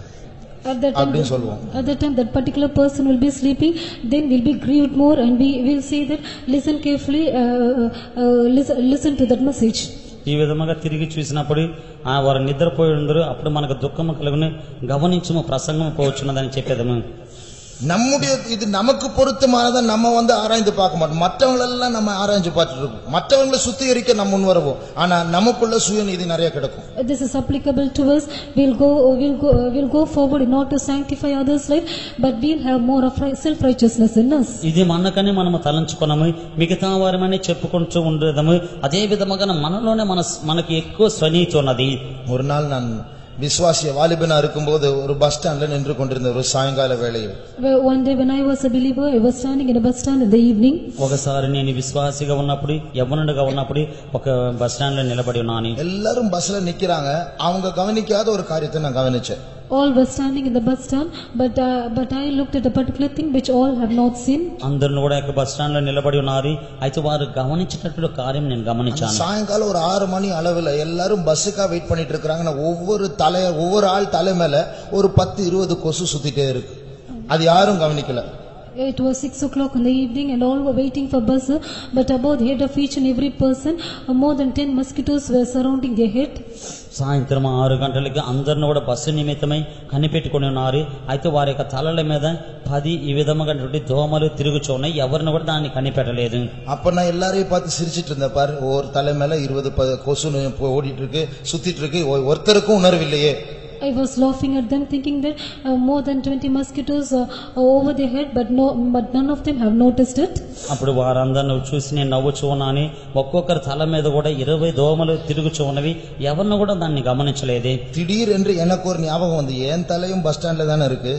at that time அப்படி சொல்லுவோம். At that time that particular person will be sleeping, then we'll be grieved more, and we will say that listen carefully, uh, uh, listen, listen to that message. ఈ విధముగా తిరిగి చూసినప్పుడు ఆ వారు నిద్రపోయి ఉండరు, అప్పుడు మనకు దుఃఖము కలుగును, గమనించము ప్రసంగము పోవచ్చున్నదని చెప్పేదము. நம்முடைய இது நமக்கு பொருத்தமானதை நம்ம வந்து ஆராய்ந்து பார்க்க மாட்டோம். மற்றவங்களெல்லாம் நம்ம ஆராய்ஞ்சு பார்த்துட்டு இருக்கோம். மற்றவங்களை சுத்திகரிக்க நம்ம முன் வருவோம். ஆனா நமக்குள்ள சுயநீதி நிறைய கிடக்கும். This is applicable to us. We'll go we'll go we'll go forward in order to sanctify others' life, but we'll have more of self righteousness in us. ఇది మనకనే మనము తలంచుకున్నాము, మిగతా వారమని చెప్పుకుంటూ ఉండేదము. అదే విధముగా మనలోనే మన మనకి ఎక్కువ స్వనీతి ఉన్నది. ஒரு நாள் நான் விசுவாசிய வாலிபனா இருக்கும்போது ஒரு பஸ் ஸ்டாண்ட்ல நின்று கொண்டிருந்த ஒரு சாயங்கால வேளையில், one day when I was a believer, I was standing in a bus stand in the evening. ఒకసారి నేను విశ్వాసిగా ఉన్నప్పుడు యవ్వనుడిగా ఉన్నప్పుడు ఒక బస్ స్టాండ్ లో నిలబడి ఉన్నాను. எல்லாரும் பஸ்ல நிக்கிறாங்க. அவங்க கவனிக்காத ஒரு காரியத்தை நான் கவனிச்சேன். All were standing in the bus stand, but uh, but I looked at a particular thing which all have not seen. అందరూ కూడా ఒక బస్ స్టాండ్ లో నిలబడి ఉన్నారు. అయితే వారు గమనించినట్లు కార్యం నేను గమనించాను. సాయంకాలం ஒரு ஆறு மணி அளவுல எல்லாரும் பஸ்ஸுக்கா வெயிட் பண்ணிட்டு இருக்காங்க. ஒவ்வொரு தலை ஒவ்வொரு ஆள் தலை மேல ஒரு பத்து இருபது கொசு சுத்திட்டே இருக்கு. அது யாரும் கவனிக்கல. It was six o'clock in the evening, and all were waiting for bus, but above the head of each and every person, uh, more than ten mosquitoes were surrounding their head. సాయంత్రం ఆరు గంటలకి అందరిని కూడా bus నిమిత్తమై కనిపెట్టుకుని ఉన్నారు. అయితే వారి యొక్క తలల మీద పది ఈ విధముగా దోమలు తిరుగుచున్నాయి. ఎవరిని కూడా దాన్ని కనిపెట్టలేదు. அப்ப நான் எல்லாரையும் பார்த்து சிரிச்சிட்டு இருந்தேன். பாரு, ஒரு தலை மேல இருபது கொசு ஓடிட்டு இருக்கு, சுத்திட்டு இருக்கு, ஒருத்தருக்கும் உணர்வில்லையே. I was laughing at them, thinking that uh, more than twenty mosquitoes uh, are over their head, but no, but none of them have noticed it. అప్పుడు వారందరిని చూసి నేను నవ్వుచూ ఉన్నాను. ఒక్కొక్కరి తల మీద కూడా ఇరవై దోమలు తిరుగుచూ ఉన్నవి. ఎవరిని కూడా దాన్ని గమనించలేదే. திடீர் என்று எனக்கு ஒரு ஞாபகம் வந்து, ஏன் தலையும் பஸ் ஸ்டாண்ட்ல தானே இருக்கு.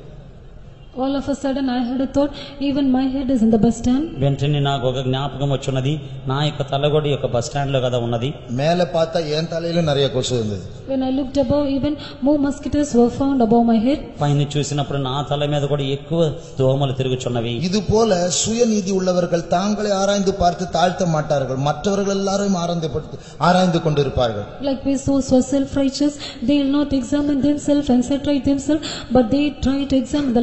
All of a sudden I had a thought, even my head is in the bus stand. వెంటనే నాకు ఒక జ్ఞాపకం వచ్చున్నది, నా యొక్క తల కూడా ఈ యొక్క బస్ స్టాండ్ లో కదా ఉన్నది. மேல பார்த்தா என் தலையில நிறைய கொசு இருந்தது. When I looked above, even more mosquitoes were found above my head. పైన చూసినప్పుడు నా తల మీద కూడా ఎక్కువ దోమలు తిరుగుచున్నవి. இது போல சுயநீதி உள்ளவர்கள் தாங்களை ஆராய்ந்து பார்த்து தாழ்த்த மாட்டார்கள், மற்றவர்கள் எல்லாரும் ஆராய்ந்து ஆராய்ந்து கொண்டிருப்பார்கள். Likewise, those who are self righteous, they will not examine themselves and set right themselves, but they try to examine the lives of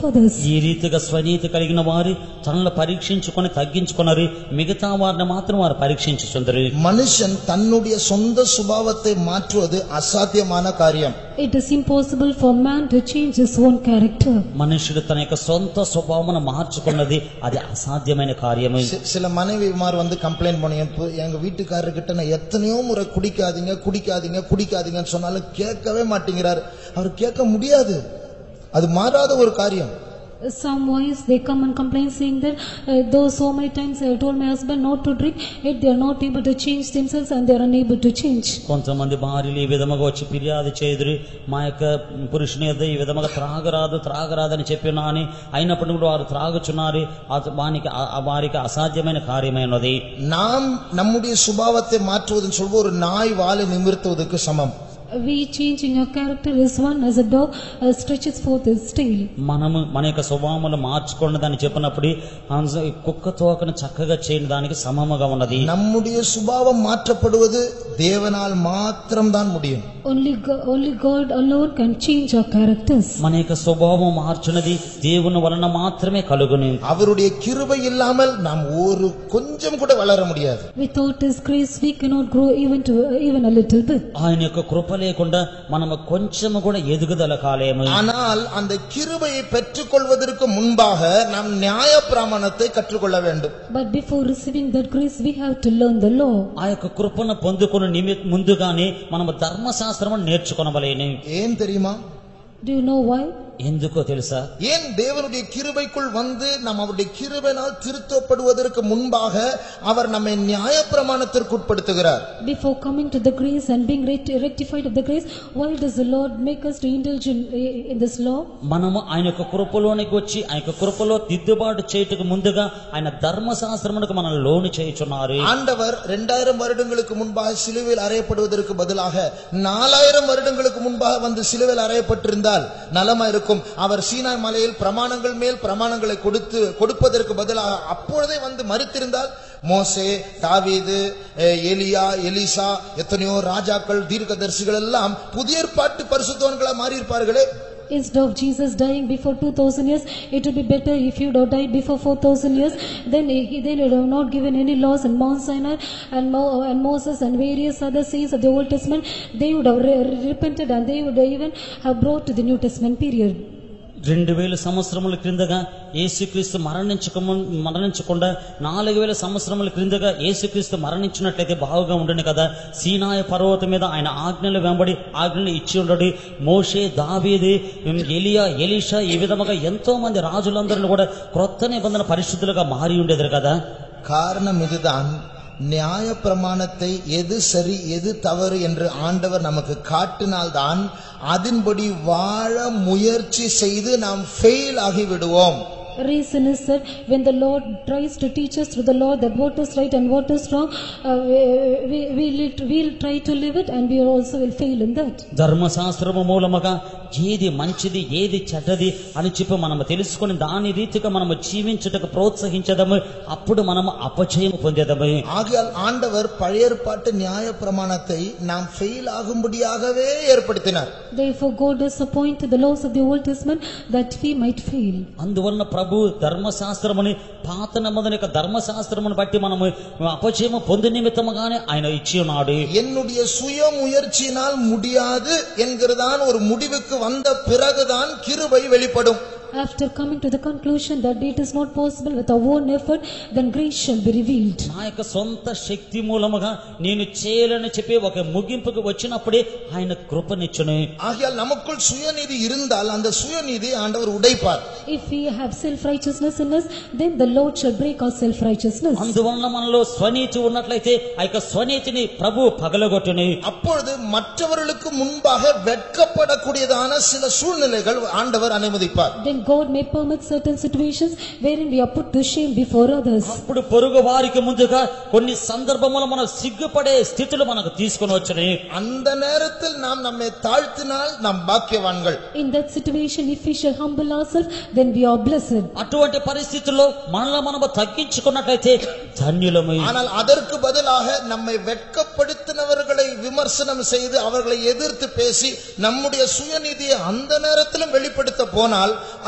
others. ఈ రీతిగా స్వనీతి కలిగిన వారు తనను పరీక్షించుకొని తగ్గించుకున్నారు, మిగతా వారిని మాత్రం వారు పరీక్షించుచుందరు. மனுஷன் தன்னுடைய சொந்த சுபாவத்தை மாற்றுவது அசாத்தியமான காரியம். It is impossible for man to change his own character. మనుషుడు తన యొక్క సొంత స్వభావమును మార్చుకున్నది అది అసాధ్యమైన కార్యము. சில மனைவிமார் வந்து கம்ப்ளைண்ட் பண்ணி, எங்க வீட்டுக்காரர்கிட்ட நான் எத்தனையோ முறை குடிக்காதீங்க குடிக்காதீங்க குடிக்காதீங்கன்னு சொன்னாலும் கேட்கவே மாட்டேங்கிறார். அவர் கேட்க முடியாது, அது மாறாத ஒரு காரியம். Some wives they come and complain saying that uh, though so many times I have told my husband not to drink, yet they are not able to change themselves and they are unable to change. కొంతమంది భార్యలు ఈ విధముగా వచ్చి ఫిర్యాదు చేయుదురు, మా యొక్క పురుషుని యొద్ద ఈ విధముగా త్రాగరాదు త్రాగరాదని చెప్పినా అని అయినప్పటికీ కూడా వారు త్రాగుచున్నారు. వానికి వారికి అసాధ్యమైన కార్యమైనది. நாம் நம்முடைய சுபாவத்தை மாற்றுவதுன்னு சொல்வது ஒரு நாய் வாலை நிமிர்த்துவதற்கு சமம். We changing your character is one as a dog uh, stretches forth its tail. మనము మన యొక్క స్వభావమును మార్చుకున్నదని చెప్పినప్పుడు కుక్క తోకను చక్కగా చేయని దానికి సమముగా ఉన్నది. நம்முடைய சுபாவம் மாற்றப்படுவது தேவனால் மாத்திரம்தான் முடியும். Only God, only God alone can change our characters. మన యొక్క స్వభావం మార్చునది దేవుని వలన మాత్రమే కలుగును. அவருடைய கிருபை இல்லாமல் நாம் ஒரு கொஞ்சம் கூட வளர முடியாது. Without His grace we cannot grow even to even a little bit. ఆయన యొక్క కృప లేకుండా మనము కొంచెము కూడా ఎదుగుదల కాలేము. ஆனால் அந்த கிருபையை பெற்றுக்கொள்வதற்கு முன்பாக நாம் நியாயப்பிரமாணத்தை கற்றுக்கொள்ள வேண்டும். But before receiving that grace we have to learn the law. ఆ యొక్క కృపను పొందుకునే నిమిత్త ముందుగానే మనము ధర్మశాస్త్రమును నేర్చుకొనవలెను. ஏன் தெரியுமா? Do you know why? ఎందుకో తెలుసా? ஏன் தேவனுடைய கிருபைக்குள் வந்து நாம் அவருடைய கிருபையினால் திருத்தப்படுவதற்கு முன்பாக அவர் நம்மை நியாயப்பிரமாணத்திற்கு உட்படுத்துகிறார். Before coming to the grace and being rectified of the grace, why does the Lord make us to indulge in, in this law? మనము ఆయన యొక్క కృపలోనికి వచ్చి ఆయన యొక్క కృపలో దిద్దుబాటు చేయుటకు ముందుగా ఆయన ధర్మశాస్త్రమునకు మనల్ని లోను చేయుచున్నారు. ஆண்டவர் இரண்டாயிரம் வருடங்களுக்கு முன்பாக சிலுவையில் அறையப்படுவதற்கு பதிலாக நாலாயிரம் வருடங்களுக்கு முன்பாக வந்து சிலுவையில் அறையப்பட்டிருந்தால் நலமா இருக்கும். அவர் சீனாய் மலையில் பிரமாணங்கள் மேல் பிரமாணங்களை கொடுத்து கொடுப்பதற்கு பதிலாக அப்பொழுதே வந்து மரித்திருந்தால் மோசே, தாவீது, எலியா, எலிசா, எத்தனையோ ராஜாக்கள், தீர்க்கதரிசிகள் எல்லாம் புதிய ஏற்பாட்டு பரிசுத்தவான்களா மாறி இருப்பார்களே. Instead of Jesus dying before two thousand years, it would be better if you would have died before four thousand years. Then he then would have not given any laws in Mount Sinai, and, Mo, and Moses and various other saints of the Old Testament, they would have re repented and they would have even have brought to the New Testament period. రెండు వేల సంవత్సరముల క్రిందగా యేసుక్రీస్తు మరణించక మరణించకుండా నాలుగు వేల సంవత్సరముల క్రిందగా యేసుక్రీస్తు మరణించినట్లయితే బాగుగా ఉండును కదా. సీనాయ పర్వతం మీద ఆయన ఆజ్ఞలు వెంబడి ఆజ్ఞలు ఇచ్చి ఉండడు. మోషే, దావీదు, ఎలియా, ఎలీషా ఈ విధముగా ఎంతో మంది రాజులందరూ కూడా క్రొత్త నిబంధన పరిశుద్ధులుగా మారి ఉండేది కదా. காரணம் இதுதான். நியாய பிரமாணத்தை எது சரி எது தவறு என்று ஆண்டவர் நமக்கு காட்டினால்தான் அதன்படி வாழ முயற்சி செய்து நாம் ஃபெயில் ஆகி விடுவோம். Reason is that when the Lord tries to teach us through the law that what is right and what is wrong, uh, we we will we'll try to live it and we also will fail in that. ధర్మశాస్త్రము మూలముగా ఏది మంచిది ఏది చెడ్డది అని చెప్పి మనము తెలుసుకొని దాని రీతిగా మనము జీవించుటకు ప్రోత్సహించదము. అప్పుడు మనము అపజయం పొందేదము. ஆகையால் ஆண்டவர் பழைய ஏற்பாட்டு நியாய பிரமாணத்தை நாம் ஃபெயில் ஆகும்படியாகவே ஏற்படுத்தினார். Therefore God has appointed the laws of the Old Testament that we might fail. అందువలన ప్రభు ధర్మశాస్త్రముని పాత నిబంధన యొక్క ధర్మశాస్త్రమును బట్టి మనము అపజయము పొంది నిమిత్తముగానే ఆయన ఇచ్చి ఉన్నాడు. என்னுடைய சுய முயற்சியினால் முடியாது என்கிறதான் ஒரு முடிவுக்கு வந்த பிறகுதான் கிருபை வெளிப்படும். After coming to the conclusion that it is not possible with our own effort, then grace shall be revealed. నా యొక్క సొంత శక్తి మూలముగా నేను చేయలేని చెప్పి ఒక ముగింపుకు వచ్చినప్పుడే ఆయన కృపనిచ్చును. ஆகையால் நமக்குள் சுயநீதி இருந்தால் அந்த சுயநீதி ஆண்டவர் உடைப்பார். If we have self righteousness in us, then the Lord shall break our self righteousness. అందువలన మనలో స్వనీతి ఉన్నట్లయితే ఆ యొక్క స్వనీతిని ప్రభు పగలగొట్టును. அப்பொழுது மற்றவர்களுக்கு முன்பாக வெட்கப்படக்கூடியதான சில சூழ்நிலைகள் ஆண்டவர் அனுமதிப்பார். Then God may permit certain situations wherein we are put to shame before others. అప్పుడు పొరుగు వారికి ముందుగా కొన్ని సందర్భములో మనం సిగ్గుపడే స్థితిలో మనకు తీసుకొని వచ్చును. அந்த நேரத்தில் நாம் நம்மை தாழ்த்தினால் நாம் பாக்கியவான்கள். In that situation, if we shall humble ourselves, then we are blessed. అటువంటి పరిస్థితుల్లో మనల్ని మనము తగ్గించుకున్నట్లయితే ధన్యులము. ஆனால் அதற்கு பதிலாக நம்மை வெட்கப்படுத்தினவர்களை விமர்சனம் செய்து அவர்களை எதிர்த்து பேசி நம்முடைய சுயநீதியை அந்த நேரத்திலும் வெளிப்படுத்த போனால்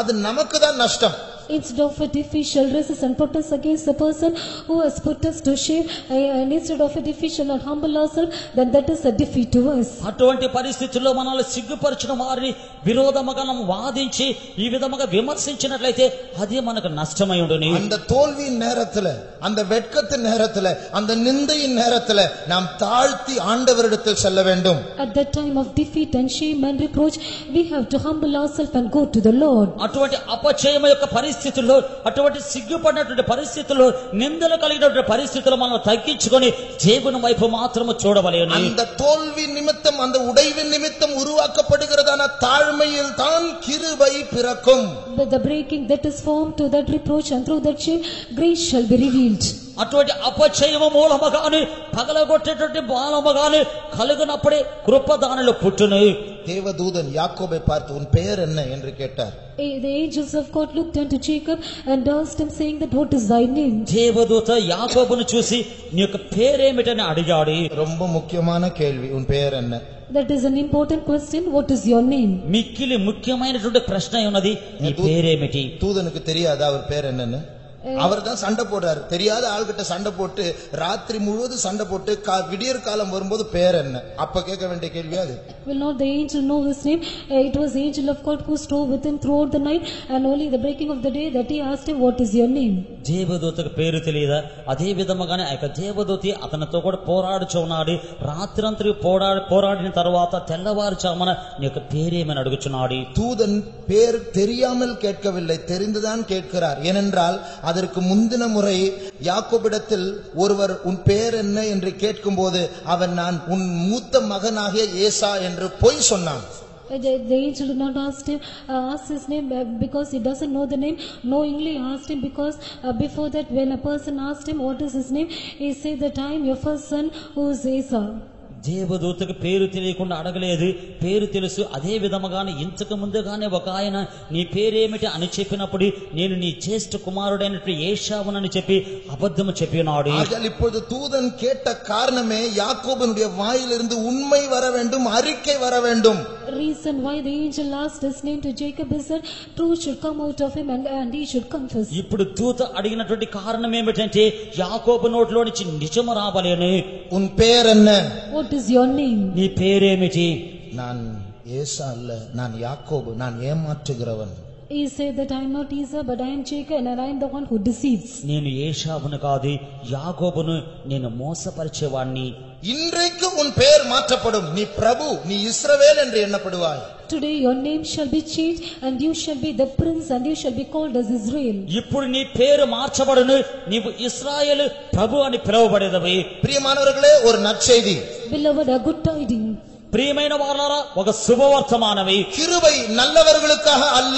அது நமக்கு தான் நஷ்டம். Instead of a defeat shall resist and protest against the person who has put us to shame, and instead of a defeat shall not humble ourselves, then that is a defeat to us. అటువంటి పరిస్థితుల్లో మనల్ని సిగ్గుపరిచిన వారిని విరోధముగా మనం వాదించి ఈ విధముగా విమర్శించినట్లయితే అది మనకు నష్టమై ఉండును. அந்த தோல்வியின் நேரத்துல, அந்த வெட்கத்தின் நேரத்துல, அந்த நிந்தையின் நேரத்துல நாம் தாழ்த்தி ஆண்டவரிடத்தில் செல்ல வேண்டும். At that time of defeat and shame and reproach, we have to humble ourselves and go to the Lord. అటువంటి అపజయం యొక్క పరిస్థితుల్లో, అటువంటి సిగ్గుపడినటువంటి పరిస్థితుల్లో, నిందలు కలిగినటువంటి పరిస్థితుల్లో మనం తగ్గించుకొని దేవుని వైపు మాత్రము చూడవలెను. அந்த தோல்வி நிமித்தம், அந்த உடைவின் நிமித்தம் உருவாக்கப்படுகிறதான தாழ்மையில் தான் கிருபை பிறக்கும். But the breaking that is formed to that reproach and through that shame, grace shall be revealed. అటువంటి అపజయము మూలముగాను పగలగొట్టేటువంటి బాలముగాను కలుగునప్పుడే కృప దానిలో పుట్టును. தேவதூதன் யாக்கோபை பார்த்து உன் பெயர் என்ன என்று கேட்டார். The angels of God looked unto Jacob and asked him, saying that what is thy name? దేవదూత యాకోబును చూసి నీ యొక్క పేరేమిటని అడిగాడు. ரொம்ப ముఖ్యமான కేள்வி, ఉన్ పేరు என்ன? That is an important question. What is your name? మిక్కిలి ముఖ్యమైనటువంటి ప్రశ్న ఉన్నది, నీ పేరేమిటి? தூதனுக்கு தெரியாதா அவர் பேர் என்னன்னு? அவர் தான் சண்டை போடுறாரு. தெரியாத ஆள்கிட்ட சண்டை போட்டு ராத்திரி முழுவதும் சண்டை போட்டு விடியற் காலம் வரும்போது பேர் என்ன? அப்ப கேட்க வேண்டிய கேள்வி அது. Will not the angel know his name? It was the angel of God who strove with him throughout the night, and only the breaking of the day that he asked him, what is your name? దేవదూతకు పేరు తెలియదా? అదే విధముగానే ఆ యొక్క దేవదూతి అతనితో కూడా పోరాడుచున్నాడు. రాత్రంతరి పోరాడి పోరాడిన తర్వాత తెల్లవారుచామన నీ యొక్క పేరేమని అడుగుచున్నాడు. தூதன் பேர் தெரியாமல் கேட்கவில்லை, தெரிந்துதான் கேட்கிறார். ஏனென்றால் அதற்கு முந்தின முறை யாக்கோபிடத்தில் ஒருவர் உன் பேர் என்ன என்று கேட்கும் போது அவன் நான் உன் மூத்த மகனாகிய ஏசா என்று பொய் சொன்னான். The, the angel did not ask him, uh, ask his name uh, because he doesn't know the name. Knowingly asked him because uh, before that, when a person asked him what is his name, he said that I am your first son, who is Esau. దేవదూతకు పేరు తెలియకుండా అడగలేదు, పేరు తెలుసు. అదే విధముగానే ఇంతకు ముందుగానే ఒక ఆయన నీ పేరేమిటి అని చెప్పినప్పుడు నేను నీ జ్యేష్ఠ కుమారుడైనటువంటి ఏశావునని చెప్పి అబద్ధము చెప్పినాడు. இப்பொழுது தூதன் கேட்ட காரணமே யாக்கோபனுடைய வாயிலிருந்து உண்மை வர வேண்டும், அறிக்கை வர வேண்டும். Reason why the angel asked his name to Jacob is that truth should come out of him and, and he should confess. ఇప్పుడు దూత అడిగినటువంటి కారణం ఏమిటంటే యాకోబు నోట్లో నుంచి నిజము రావాలని. ఉన్ పేరు என்ன? What is your name? నీ పేరేమిటి? நான் ஏசா அல்ல, நான் யாக்கோபு, நான் ஏமாற்றுகிறவன். He said that I am not Esau, but I am Jacob, and I am the one who deceives. నేను ఏశావును కాదు, యాకోబును నేను మోసపరిచేవాణ్ణి. இன்றைக்கு உன் பெயர் மாற்றப்படும், நீ பிரபு, நீ இஸ்ரவேல் என்று எண்ணப்படுவாய். Today your name shall be changed and you shall be the prince and you shall be called as Israel. ఇప్పుడు నీ పేరు మార్చబడును, నీవు ఇశ్రాయేలు ప్రభు అని పిలువబడేదవి. ప్రియమానవர்களே, ஒரு நற்செய்தி. Beloved, a good tiding. ప్రియమైన వారలారా, ఒక శుభవర్తమానమే. கிருபை நல்லவர்களுக்காக அல்ல.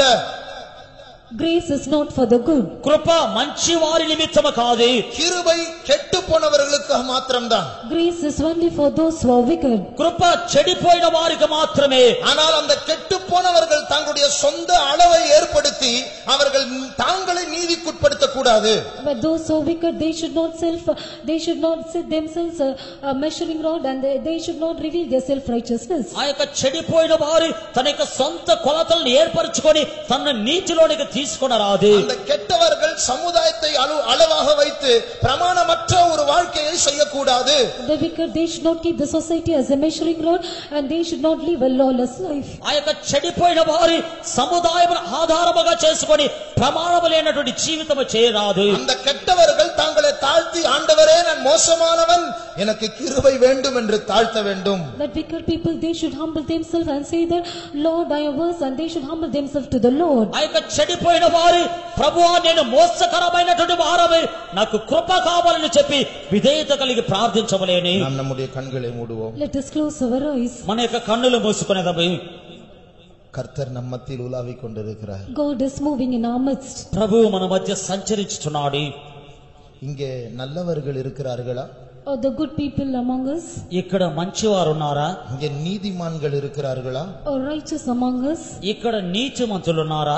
Grace is not for the good. కృప మంచి వారి నిమిత్తము కాదు. கிருபை கெட்டு போனவர்களுக்காக மாத்திரம்தான். Grace is only for those who are wicked. కృప చెడిపోయిన వారికి మాత్రమే. ஆனால் அந்த கெட்டு போனவர்கள் தங்களுடைய சொந்த அளவை ஏற்படுத்தி அவர்கள் தாங்களை நீதிக்குட்படுத்த கூடாது. But those who are wicked, they should not self they should not set themselves a, a measuring rod, and they, they should not reveal their self righteousness. ఆ యొక్క చెడిపోయిన వారు తన యొక్క సొంత కొలతలను ఏర్పరచుకొని తన నీతిలోనికి తీసుకొనరాదు. அந்த கெட்டவர்கள் சமுதாயத்தை அளவாக வைத்து பிரமாணமற்ற ஒரு வாழ்க்கையை செய்யக்கூடாது. The wicked, they should not keep the society as a measuring rod, and they should not live a lawless life. ఆ యొక్క చెడిపోయిన వారు సముదాయమును ఆధారముగా చేసుకొని ప్రమాణము లేనటువంటి జీవితము చేయరాదు. அந்த கெட்டவர்கள் தங்களை தாழ்த்தி ஆண்டவரே நான் மోసமானவன், எனக்கு கிருபை வேண்டும் என்று தாழ்த்த வேண்டும். That wicked people, they should humble themselves and say that Lord I am worse, and they should humble themselves to the Lord. ఆ యొక్క చెడిపోయిన వారు ప్రభువా నేను మోసకరమైనటువంటి వారమే, నాకు కృప కావాలని చెప్పి విధేయత కలిగి ప్రార్థించవలేని. நாம் நம்முடைய கண்களை மூடுவோம். Let us close our eyes. మన యొక్క కన్నులు మూసుకునేదము. கர்த்தர் நம்ம மத்தியில் உலாவிக் கொண்டிருக்கிறார். God is moving in our midst. ప్రభు మన మధ్య సంచరించుచున్నాడు. இங்கே நல்லவர்கள் இருக்கிறார்களா? Are the good people among us? ఇక్కడ మంచివారు ఉన్నారా? இங்கே நீதிமான்கள் இருக்கிறார்களா? Or righteous among us? ఇక్కడ నీతిమంతులు ఉన్నారా?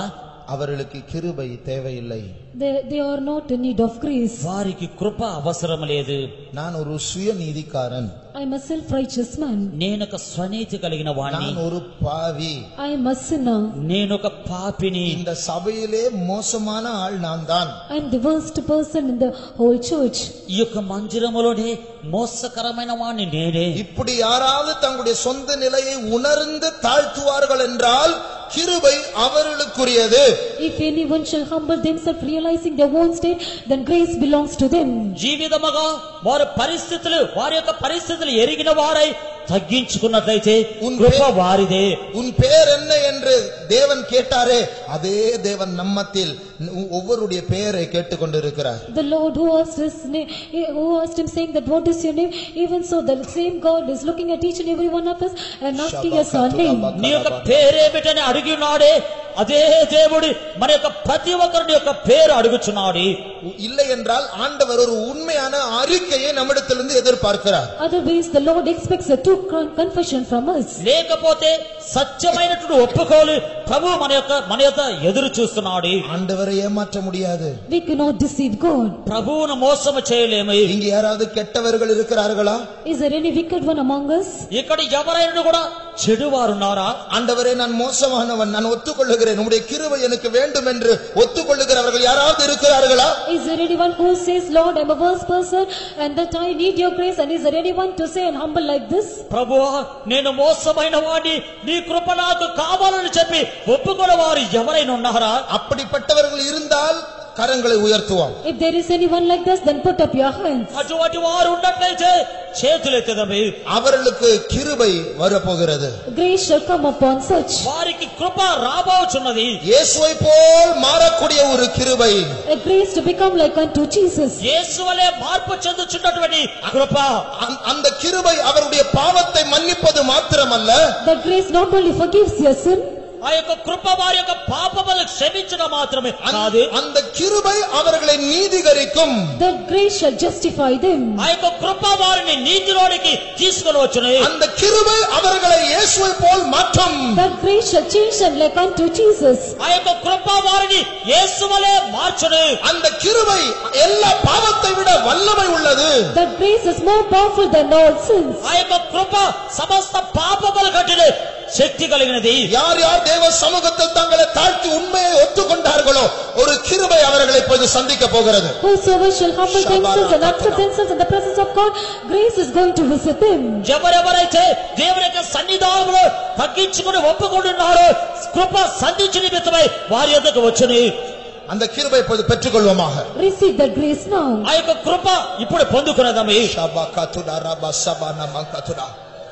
அவர்களுக்கு கிருபை தேவையில்லை. They, they are not in need of grace. వారికి కృప అవసరం లేదు. நான் ஒரு சுயநீதிக்காரன். I am a self-righteous man. నేనొక స్వనీతి కలిగిన వాణ్ణి. நான் ஒரு பாவி. I am a sinner. నేనొక పాపిని. இந்த சபையிலே மோசமான ஆள் நான் தான். I am the worst person in the whole church. ఈ యొక్క మందిరములోనే మోసకరమైన వాణ్ణి నేనే. இப்படி யாராவது தங்களுடைய சொந்த நிலையை உணர்ந்து தாழ்த்துவார்கள் என்றால் கிருபை அவர்களுக்குரியது. If anyone shall humble themselves realizing their own state, then grace belongs to them. జీవితముగా వారి పరిస్థితులు వారి యొక్క పరిస్థితులు ఎరిగిన వారై తగ్గించుకున్నట్లయితే కృప వారిదే. உன் பேர் என்ன என்று தேவன் கேட்டாரே அதே தேவன் நம்மத்தில் ஒவ்வொருடைய பெயரை கேட்டுக்கொண்டிருக்கிறார். The Lord who asked his name, who asked him saying that what is your name, even so the same God is looking at each and every one of us and asking us our name. నీ యొక్క పేరేమిటని అడిగి ఉన్నాడే అదే దేవుడు మన యొక్క ప్రతి ఒక్కరి యొక్క పేరు అడుగుచున్నాడు. இல்லை என்றால் ఆండவர் ஒரு உண்மையான அறிக்கையை நம்மிடத்திலிருந்து எதிர்பார்க்கிறார். Otherwise the Lord expects a true confession from us. లేకపోతే సత్యమైనటువంటి ఒప్పుకోలు ప్రభు మన యొక్క మన యొక్క ఎదురు చూస్తున్నాడు. ஆண்டவரை ஏமாற்ற முடியாது. We cannot deceive God. ప్రభువును మోసము చేయలేము. இங்க யாராவது கெட்டவர்கள் இருக்கிறார்களா? Is there any wicked one among us? ఇక్కడ ఎవరైనా కూడా చెడువారున్నారా? ஆண்டவரே நான் மோசமானவன், நான் ஒத்துக்கொள்ளுகிறேன், உம்முடைய கிருபை எனக்கு வேண்டும் என்று ஒத்துக்கொள்ளுகிறவர்கள் யாராவது இருக்கிறார்களா? Is there anyone who says, Lord, I am a worse person and that I need your grace, and is there anyone to say and humble like this? ప్రభువా నేను మోసమైన వాడిని నీ కృప నాకు కావాలని చెప్పి ఒప్పుకున్న వారు ఎవరైనా ఉన్నారా? அப்படிப்பட்டவர்கள் இருந்தால் கரங்களை உயர்த்துவோம். If there is anyone like this, then put up your hands. అటువంటి వారు ఉన్నట్లయితే చేతులెత్తదమే. அவர்களுக்கு கிருபை வரப்போகிறது. Grace shall come upon such. వారికి కృప రాబోచున్నది. இயேசுவை போல் மாறக்கூடிய ஒரு கிருபை. A grace to become like unto Jesus. యేసువలే మార్పు చెందుచున్నటువంటి కృప. அந்த கிருபை அவருடைய பாவத்தை மன்னிப்பது மாத்திரமல்ல, That grace not only forgives your sin, ఆ యొక్క కృప వారి యొక్క పాపములను క్షమించడం మాత్రమే కాదు, அந்த கிருபை அவர்களை நீதிகரிக்கும். that grace shall justify them. ఆ యొక్క కృప వారిని నీతిలోనికి తీసుకొని వచ్చును. அந்த கிருபை அவர்களை இயேசுவை போல் மாற்றும். That grace shall change them like unto Jesus. ఆ యొక్క కృప వారిని యేసువలే మార్చును. அந்த கிருபை எல்லா பாவத்தை விட வல்லமை உள்ளது. That grace is more powerful than all sins. ఆ యొక్క కృప సమస్త పాపముల కంటే శక్తి కలిగినది. யார் யார் தேவ சமூகத்தில் தங்களை தாழ்த்தி உண்மையை ஒத்துக்கொண்டார்களோ ஒரு கிருபை அவர்களை இப்போது சந்திக்க போகிறது. Whosoever shall humble themselves and accept themselves in the presence of God, grace is going to visit them. ఎవరెవరైతే దేవుని యొక్క సన్నిధానంలో తగ్గించుకుని ఒప్పుకుంటున్నారో కృప సంధించిన నిమిత్తమై వారి యొద్దకు వచ్చును. அந்த கிருபை இப்போது பெற்றுக்கொள்வோமாக. Receive that grace now. ఆ యొక్క కృప ఇప్పుడు పొందుకునేదమే. షబకతుడా రబసబన మంకతుడా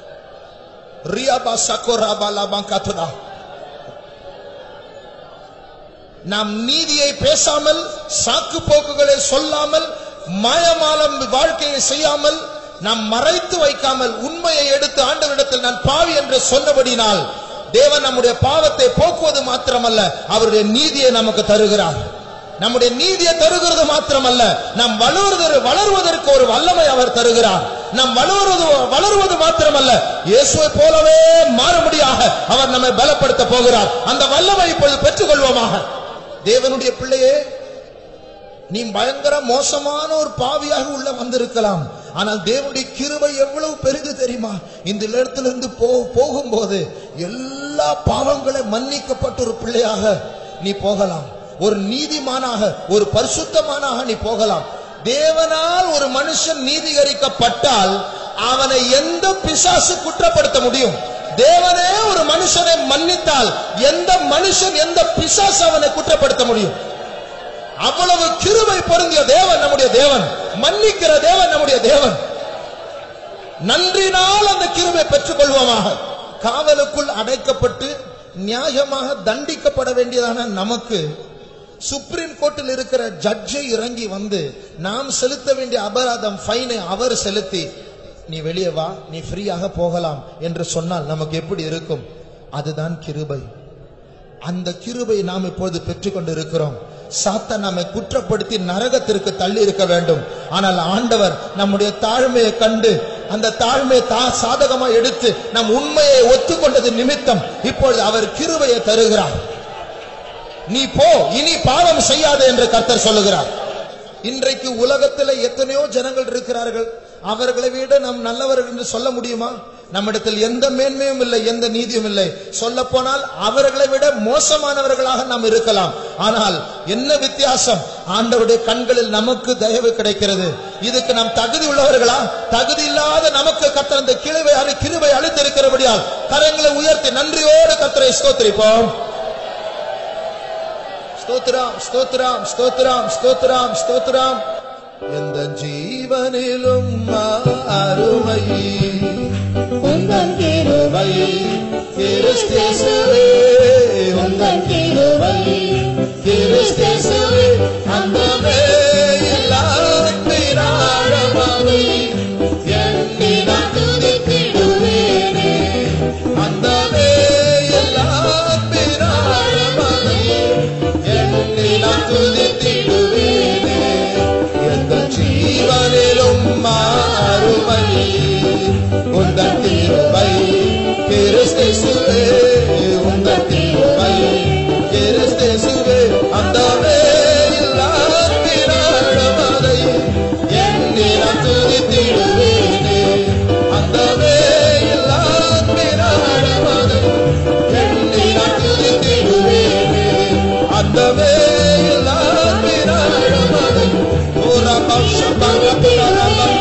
రియబా సకోరబల మంకతుడా. நாம் நீதியை பேசாமல், சாக்கு போக்குகளை சொல்லாமல், மாயமாலம் வாழ்க்கையை செய்யாமல், நாம் மறைத்து வைக்காமல் உண்மையை எடுத்து ஆண்டவரிடத்தில் நான் பாவி என்று சொன்னபடினால் தேவன் நம்முடைய பாவத்தை போக்குவது மாத்திரமல்ல, அவருடைய நீதியை நமக்கு தருகிறார். நம்முடைய நீதியை தருகிறது மாத்திரமல்ல, நாம் வளர்வது வளர்வதற்கு ஒரு வல்லமை அவர் தருகிறார். நாம் வளர்வது வளர்வது மாத்திரமல்ல, இயேசுவை போலவே மாறும்படியாக அவர் நம்மை பலப்படுத்த போகிறார். அந்த வல்லமை இப்பொழுது பெற்றுக்கொள்வோமாக. தேவனுடைய பிள்ளையே, நீ பயங்கர மோசமான ஒரு பாவியாக உள்ள வந்திருக்கலாம், ஆனால் தேவனுடைய கிருபை எவ்வளவு பெரிது தெரியுமா? இந்த இடத்திலிருந்து போகும்போது எல்லா பாவங்களை மன்னிக்கப்பட்ட ஒரு பிள்ளையாக நீ போகலாம். ஒரு நீதிமானாக, ஒரு பரிசுத்தமானாக நீ போகலாம். தேவனால் ஒரு மனுஷன் நீதிகரிக்கப்பட்டால் அவனை எந்த பிசாசு குற்றப்படுத்த முடியும்? தேவனே ஒரு மனுஷனை மன்னித்தால் எந்த மனுஷன், எந்த பிசாசு அவனை குற்றப்படுத்த முடியும்? அவ்வளவு கிருபை பொருந்திய தேவன் நம்முடைய தேவன், மன்னிக்கிற தேவன் நம்முடைய தேவன். நன்றினால் அந்த கிருபை பெற்றுக் கொள்வோமாக. காவலுக்குள் அடைக்கப்பட்டு நியாயமாக தண்டிக்கப்பட வேண்டியதான நமக்கு சுப்ரீம் கோர்ட்டில் இருக்கிற ஜட்ஜை இறங்கி வந்து நாம் செலுத்த வேண்டிய அபராதம் ஃபைனை அவர் செலுத்தி நீ வெளியே வா, நீ ஃப்ரீயாக போகலாம் என்று சொன்னால் நமக்கு எப்படி இருக்கும்? அதுதான் கிருபை. அந்த கிருபை நாம் இப்போது பெற்றுக்கொண்டு இருக்கிறோம். சாத்தான் நம்மை குற்றப்படுத்தி நரகத்திற்கு தள்ளி இருக்க வேண்டும். ஆனால் ஆண்டவர் நம்முடைய தாழ்மையை கண்டு அந்த தாழ்மையை தா சாதகமா எடுத்து நம் உண்மையை ஒத்துக்கொண்டது நிமித்தம் இப்பொழுது அவர் கிருபையை தருகிறார். நீ போ, இனி பாவம் செய்யாதே என்று கர்த்தர் சொல்லுகிறார். இன்றைக்கு உலகத்தில் எத்தனையோ ஜனங்கள் இருக்கிறார்கள். அவர்களை விட நாம் நல்லவர்கள் என்று சொல்ல முடியுமா? நம்மிடத்தில் எந்த மேன்மையும் இல்லை, எந்த நீதியும் இல்லை. சொல்ல போனால் அவர்களை விட மோசமானவர்களாக நாம் இருக்கலாம். ஆனால் என்ன வித்தியாசம்? ஆண்டவருடைய கண்களில் நமக்கு தயவு கிடைக்கிறது. இதுக்கு நாம் தகுதி உள்ளவர்களா? தகுதி இல்லாத நமக்கு கர்த்தர் அந்த கிருபை கிருபை அளித்திருக்கிறபடியால் கரங்களை உயர்த்தி நன்றியோடு கர்த்தரை ஸ்தோத்திரிப்போம். ஸ்தோத்திரம், ஸ்தோத்திரம், ஸ்தோத்திரம், ஸ்தோத்திரம், ஸ்தோத்திரம். எந்த ஜீவனிலும் அருமை உந்தன் கிருபை, கிறிஸ்தேசுவே உந்தன் கிருபை, கிறிஸ்தேசுவே அந்தமே இல்லாதிராழமவை எண்ணி நான் துதித்திடுவேனே, அந்தமே இல்லாதிராழமவை எண்ணி நான் துதித்திடுவேனே. எந்த ஜீவனிலும் அருமை உந்தன் கிருபை, கிறிஸ்தேசுவே உந்தன் கிருபை, கிறிஸ்தேசுவே அந்தமே இல்லாதிராழமவை எண்ணி நான் துதித்திடுவேனே, அந்தமே இல்லாதிராழமவை எண்ணி நான் துதித்திடுவேனே, அந்தமே இல்லாதிராழமவை. ஓரா பாஷா பாரா பாரா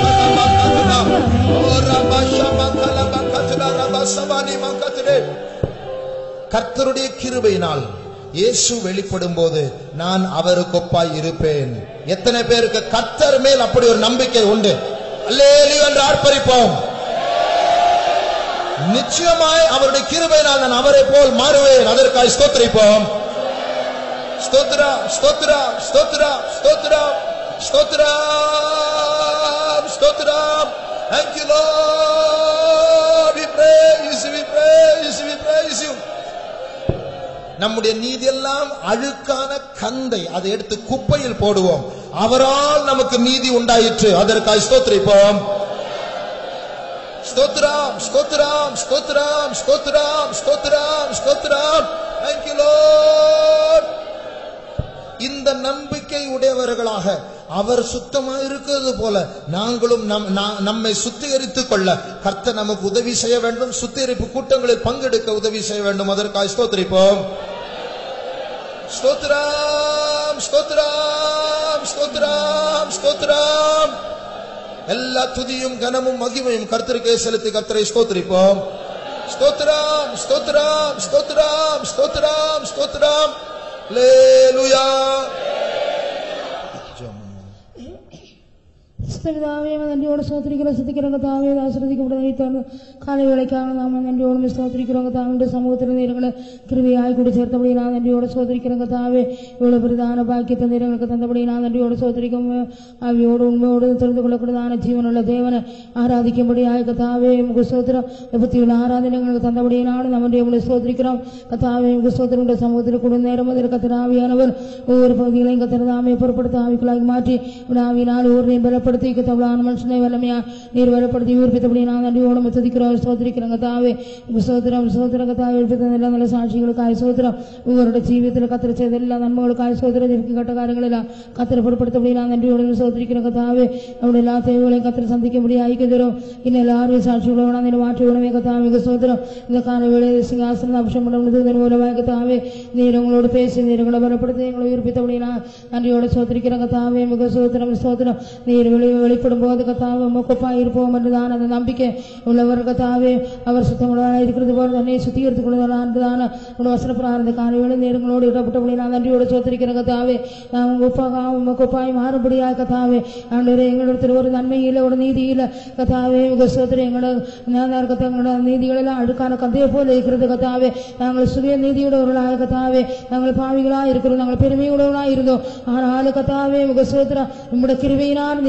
கர்த்தருடைய கிருபையினால் இயேசு வெளிப்படும் போது நான் அவருக்கு ஒப்பாய் இருப்பேன். எத்தனை பேருக்கு கர்த்தர் மேல் அப்படி ஒரு நம்பிக்கை உண்டு? அல்லேலூயா என்று ஆர்ப்பரிப்போம். நிச்சயமாய் அவருடைய கிருபையினால் நான் அவரை போல் மாறுவேன். அதற்காக ஸ்தோத்திரிப்போம். ஸ்தோத்ரா, ஸ்தோத்ரா, ஸ்தோத்ரா, ஸ்தோத்ரா, ஸ்தோத்ரா, ஸ்தோத்ரா. Thank you Lord, we praise you, we praise you, we praise you. நம்முடைய நீதி எல்லாம் அழுக்கான கந்தை, அதை எடுத்து குப்பையில் போடுவோம். அவரால் நமக்கு நீதி உண்டாயிற்று. அதற்காக ஸ்தோத்திரிப்போம். ஸ்தோத்ரம், ஸ்தோத்ரம், ஸ்தோத்ரம், ஸ்தோத்ரம், ஸ்தோத்ரம், ஸ்தோத்ரம். Thank you Lord. இந்த நம்பிக்கை உடையவர்களாக அவர் சுத்தமாக இருக்கிறது போல நாங்களும் நம்மை சுத்திகரித்துக் கொள்ள கர்த்தர் நமக்கு உதவி செய்ய வேண்டும். சுத்திகரிப்பு கூட்டங்களில் பங்கெடுக்க உதவி செய்ய வேண்டும். அதற்காக ஸ்தோத்திரிப்போம். ஸ்தோத்திரம், ஸ்தோத்திரம், ஸ்தோத்திரம், ஸ்தோத்திரம். எல்லா துதியும் கனமும் மகிமையும் கர்த்தருக்கே செலுத்தி கர்த்தரை ஸ்தோத்திரிப்போம். ஸ்தோத்திரம், ஸ்தோத்திரம், ஸ்தோத்திரம், ஸ்தோத்திரம், ஸ்தோத்திரம். அல்லேலூயா. பிதாவே, நன்றியோடு ஸ்தோத்திரிக்கிறோம். சுத்திக்கிறோங்க தாவே, ஆசீர்வதிக்கப்பட்ட காலை வேளைக்காக நாம நன்றியோடு ஸ்தோத்திரிக்கிறோங்க. தாங்களுடைய சமூகத்தில் நேரங்களை கிருபையாய் கூடி சேர்த்தபடி நான் நன்றியோடு ஸ்தோத்திரிக்கிறோங்க தாவே. இவ்வளவு பிரதான பாக்கியத்தை நேரங்களுக்கு தந்தபடி நான் நன்றியோடு ஸ்தோத்திரிக்கும். அவையோடு உண்மையோடு தெரிந்து கொள்ளக்கூடியதான ஜீவனுள்ள தேவனை ஆராதிக்கும்படி ஆய் கத்தாவே உங்க ஸ்தோத்திரம் எப்பத்தி உள்ள ஆராதனைகளுக்கு தந்தபடி நானும் நம்முடைய உங்களை ஸ்தோத்திரிக்கிறோம். கத்தாவே உங்க ஸ்தோத்திரம் சமூகத்தில் கூட நேரம் அதில் கத்திர ஆவியானவர் ஒவ்வொரு பகுதிகளையும் கத்திர ஆவியை பொருட்படுத்த ஆவிக்குள்ளாகி மாற்றி ஆவியினால் ஒவ்வொரு பலப்படுத்தி கத்தவளான மனுஷனை வல்லமையா நீர் வரப்படுத்தி உயிர்ப்பித்தபடி நான் நன்றியோடு துதிக்கிறோம் ஸ்தோத்திரிக்கிறோங்க தாவே. உங்க ஸ்தோத்திரம் ஸ்தோத்திரம் கத்தாவே உயிர்ப்பித்த எல்லா நல்ல சாட்சிகளுக்காக ஸ்தோத்திரம். உங்களோட ஜீவியத்தில் கத்திர செய்த எல்லா நன்மைகளுக்காக ஸ்தோத்திரம். இதற்கு கட்ட காரியங்கள் எல்லாம் கத்திர பொருட்படுத்தபடி நான் நன்றியோடு ஸ்தோத்திரிக்கிறோங்க தாவே. நம்முடைய எல்லா தேவைகளையும் கத்திர சந்திக்கும்படி ஐக்கியம் இன்னும் எல்லாரும் சாட்சிகளோட மாற்றி உடனே கத்தாவே ஸ்தோத்திரம். இந்த கால வேலை சிங்காசன அபிஷேகம் மூலமாக கத்தாவே நீர் உங்களோடு பேசி நீர் உங்களை பலப்படுத்தி எங்களை உயிர்ப்பித்தபடி நான் நன்றியோடு ஸ்தோத்திரிக்கிறோங்க தாவே. மிக ஸ்தோத்திரம் ஸ்தோத்திரம். நீர் வெளி வெளிப்படும் போது கத்தாவே மொக்கப்பா இருப்போம் என்றுதான் அந்த நம்பிக்கை உள்ளவர் கத்தாவே. அவர் சுத்தமுள்ளவராக இருக்கிறது போல தன்னை சுத்திகரித்துக் கொள்வதான உங்கள் வசனப்பிரகாரம் இந்த காலையில் நேரங்களோடு இடப்பட்டபடி நான் நன்றியோடு சோத்திருக்கிறேன் கத்தாவே. நான் உங்க ஒப்பாகவும் மொக்கப்பாய் மாறுபடியாக கத்தாவே ஆண்டவரே எங்களிடத்தில் ஒரு நன்மை இல்லை, ஒரு நீதி இல்லை கத்தாவே. உங்க சோத்திரம் எங்களோட ஞானத்தை எங்களோட நீதிகளெல்லாம் அழுக்கான கந்தையை போல இருக்கிறது கத்தாவே. நாங்கள் சுய நீதியுடையவர்களாக கத்தாவே நாங்கள் பாவிகளாக இருக்கிறோம், நாங்கள் பெருமையுடையவர்களாக இருந்தோம். ஆனால் கத்தாவே உங்க சோத்திரம் உங்களுடைய கிருபையினால் நீர் எங்களை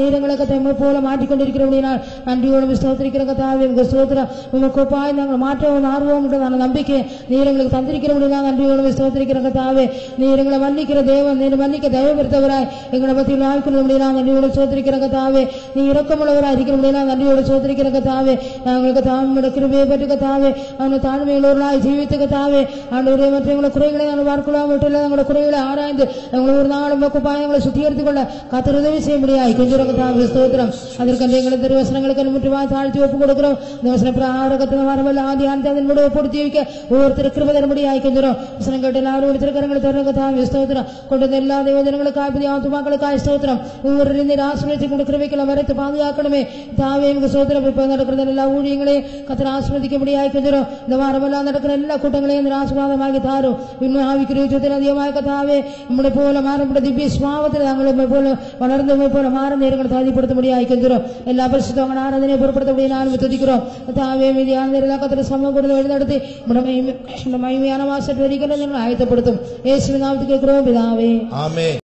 கத்தை போல மாற்றிக்கொண்டிருக்கிறபடினால் நன்றியோடு ஸ்தோத்திரிக்கிற கத்தாவே உங்க ஸ்தோத்திரம் உங்க பாய் நாங்கள் மாற்றவும் ஆர்வம் உண்டதான நம்பிக்கை நீர் எங்களுக்கு தந்திருக்கிறபடினால் நன்றியோடு ஸ்தோத்திரிக்கிற கத்தாவே நீர் எங்களை மன்னிக்கிற தேவன் நீர் மன்னிக்க தயவுபடுத்தவராய் எங்களை பற்றி ஆய்க்கொள்ள நன்றியோடு ஸ்தோத்திரிக்கிற கத்தாவே நீ இரக்கமுள்ளவராய் இருக்கிறபடினால் நன்றியோடு ஸ்தோத்திரிக்கிற கத்தாவே நாங்களுக்கு தாழ்மையோட கிருபையை பெற்று கத்தாவே அவனை தாழ்மையுள்ளவர்களாய் ஜீவித்து கத்தாவே ஆண்டவரே மற்றவங்களை குறைகளை நாங்கள் பார்க்கலாம் மட்டும் இல்லை எங்களோட குறைகளை ஆராய்ந்து எங்களை ஒரு நாளும் பாயங்களை சுத்தி எடுத்துக்கொள்ள கத்தர் உதவி செய்ய முடியாது கொஞ்சம் கத்தாவே ஸ்தோத்திரம் அதற்கு எங்களை திருவசனங்களுக்கு முற்றுவா தாழ்த்தி ஒப்பு கொடுக்கிறோம் இந்த வசன பிராரகத்தின வரவல்ல ஆதி ஆண்டு அதன் முடிவை பொறுத்தி வைக்க ஒவ்வொருத்தர் கிருபை தர முடியாது கொஞ்சம் வசனம் கேட்டு எல்லாரும் எடுத்திருக்கிறவங்களை தர கத்தாவே ஸ்தோத்திரம் கொண்டது எல்லா தேவஜனங்களுக்காய் புதிய ஆத்துமாக்களுக்காய் ஸ்தோத்திரம் ஒவ்வொரு ஆசிரியத்தை கொண்டு கிருபைகளை வரைத்து பாதுகாக்கணுமே தாவே எனக்கு ஸ்தோத்திரம் இப்ப நடக்கிற எல்லா ஊழியங்களையும் கத்தர் ஆசிர்வதிக்க முடியாது கொஞ்சம் இந்த வாரமெல்லாம் நடக்கிற எல்லா கூட்டங்களையும் ஆசீர்வாதமாகி தாரும் இன்னும் ஆவிக்குரிய அதிகமாக கத்தாவே நம்முடைய போல மாறப்பட்ட திவ்ய சுவாவத்தில் நாங்கள் போல வளர்ந்து போல மாற நேரங்களை சாதிப்படுத்த முடியாது கொஞ்சம் எல்லா பரிசுத்தவங்க ஆராதனையை பொருட்படுத்த முடியும் நானும் துதிக்கிறோம் தாவே மீதியான எல்லா கத்திர சமூக எழுந்தெடுத்து மகிமையான வாசல் வரிகளை ஆயத்தப்படுத்தும் ஏசு நாமத்துக்கு கேட்கிறோம் பிதாவே. ஆமென்.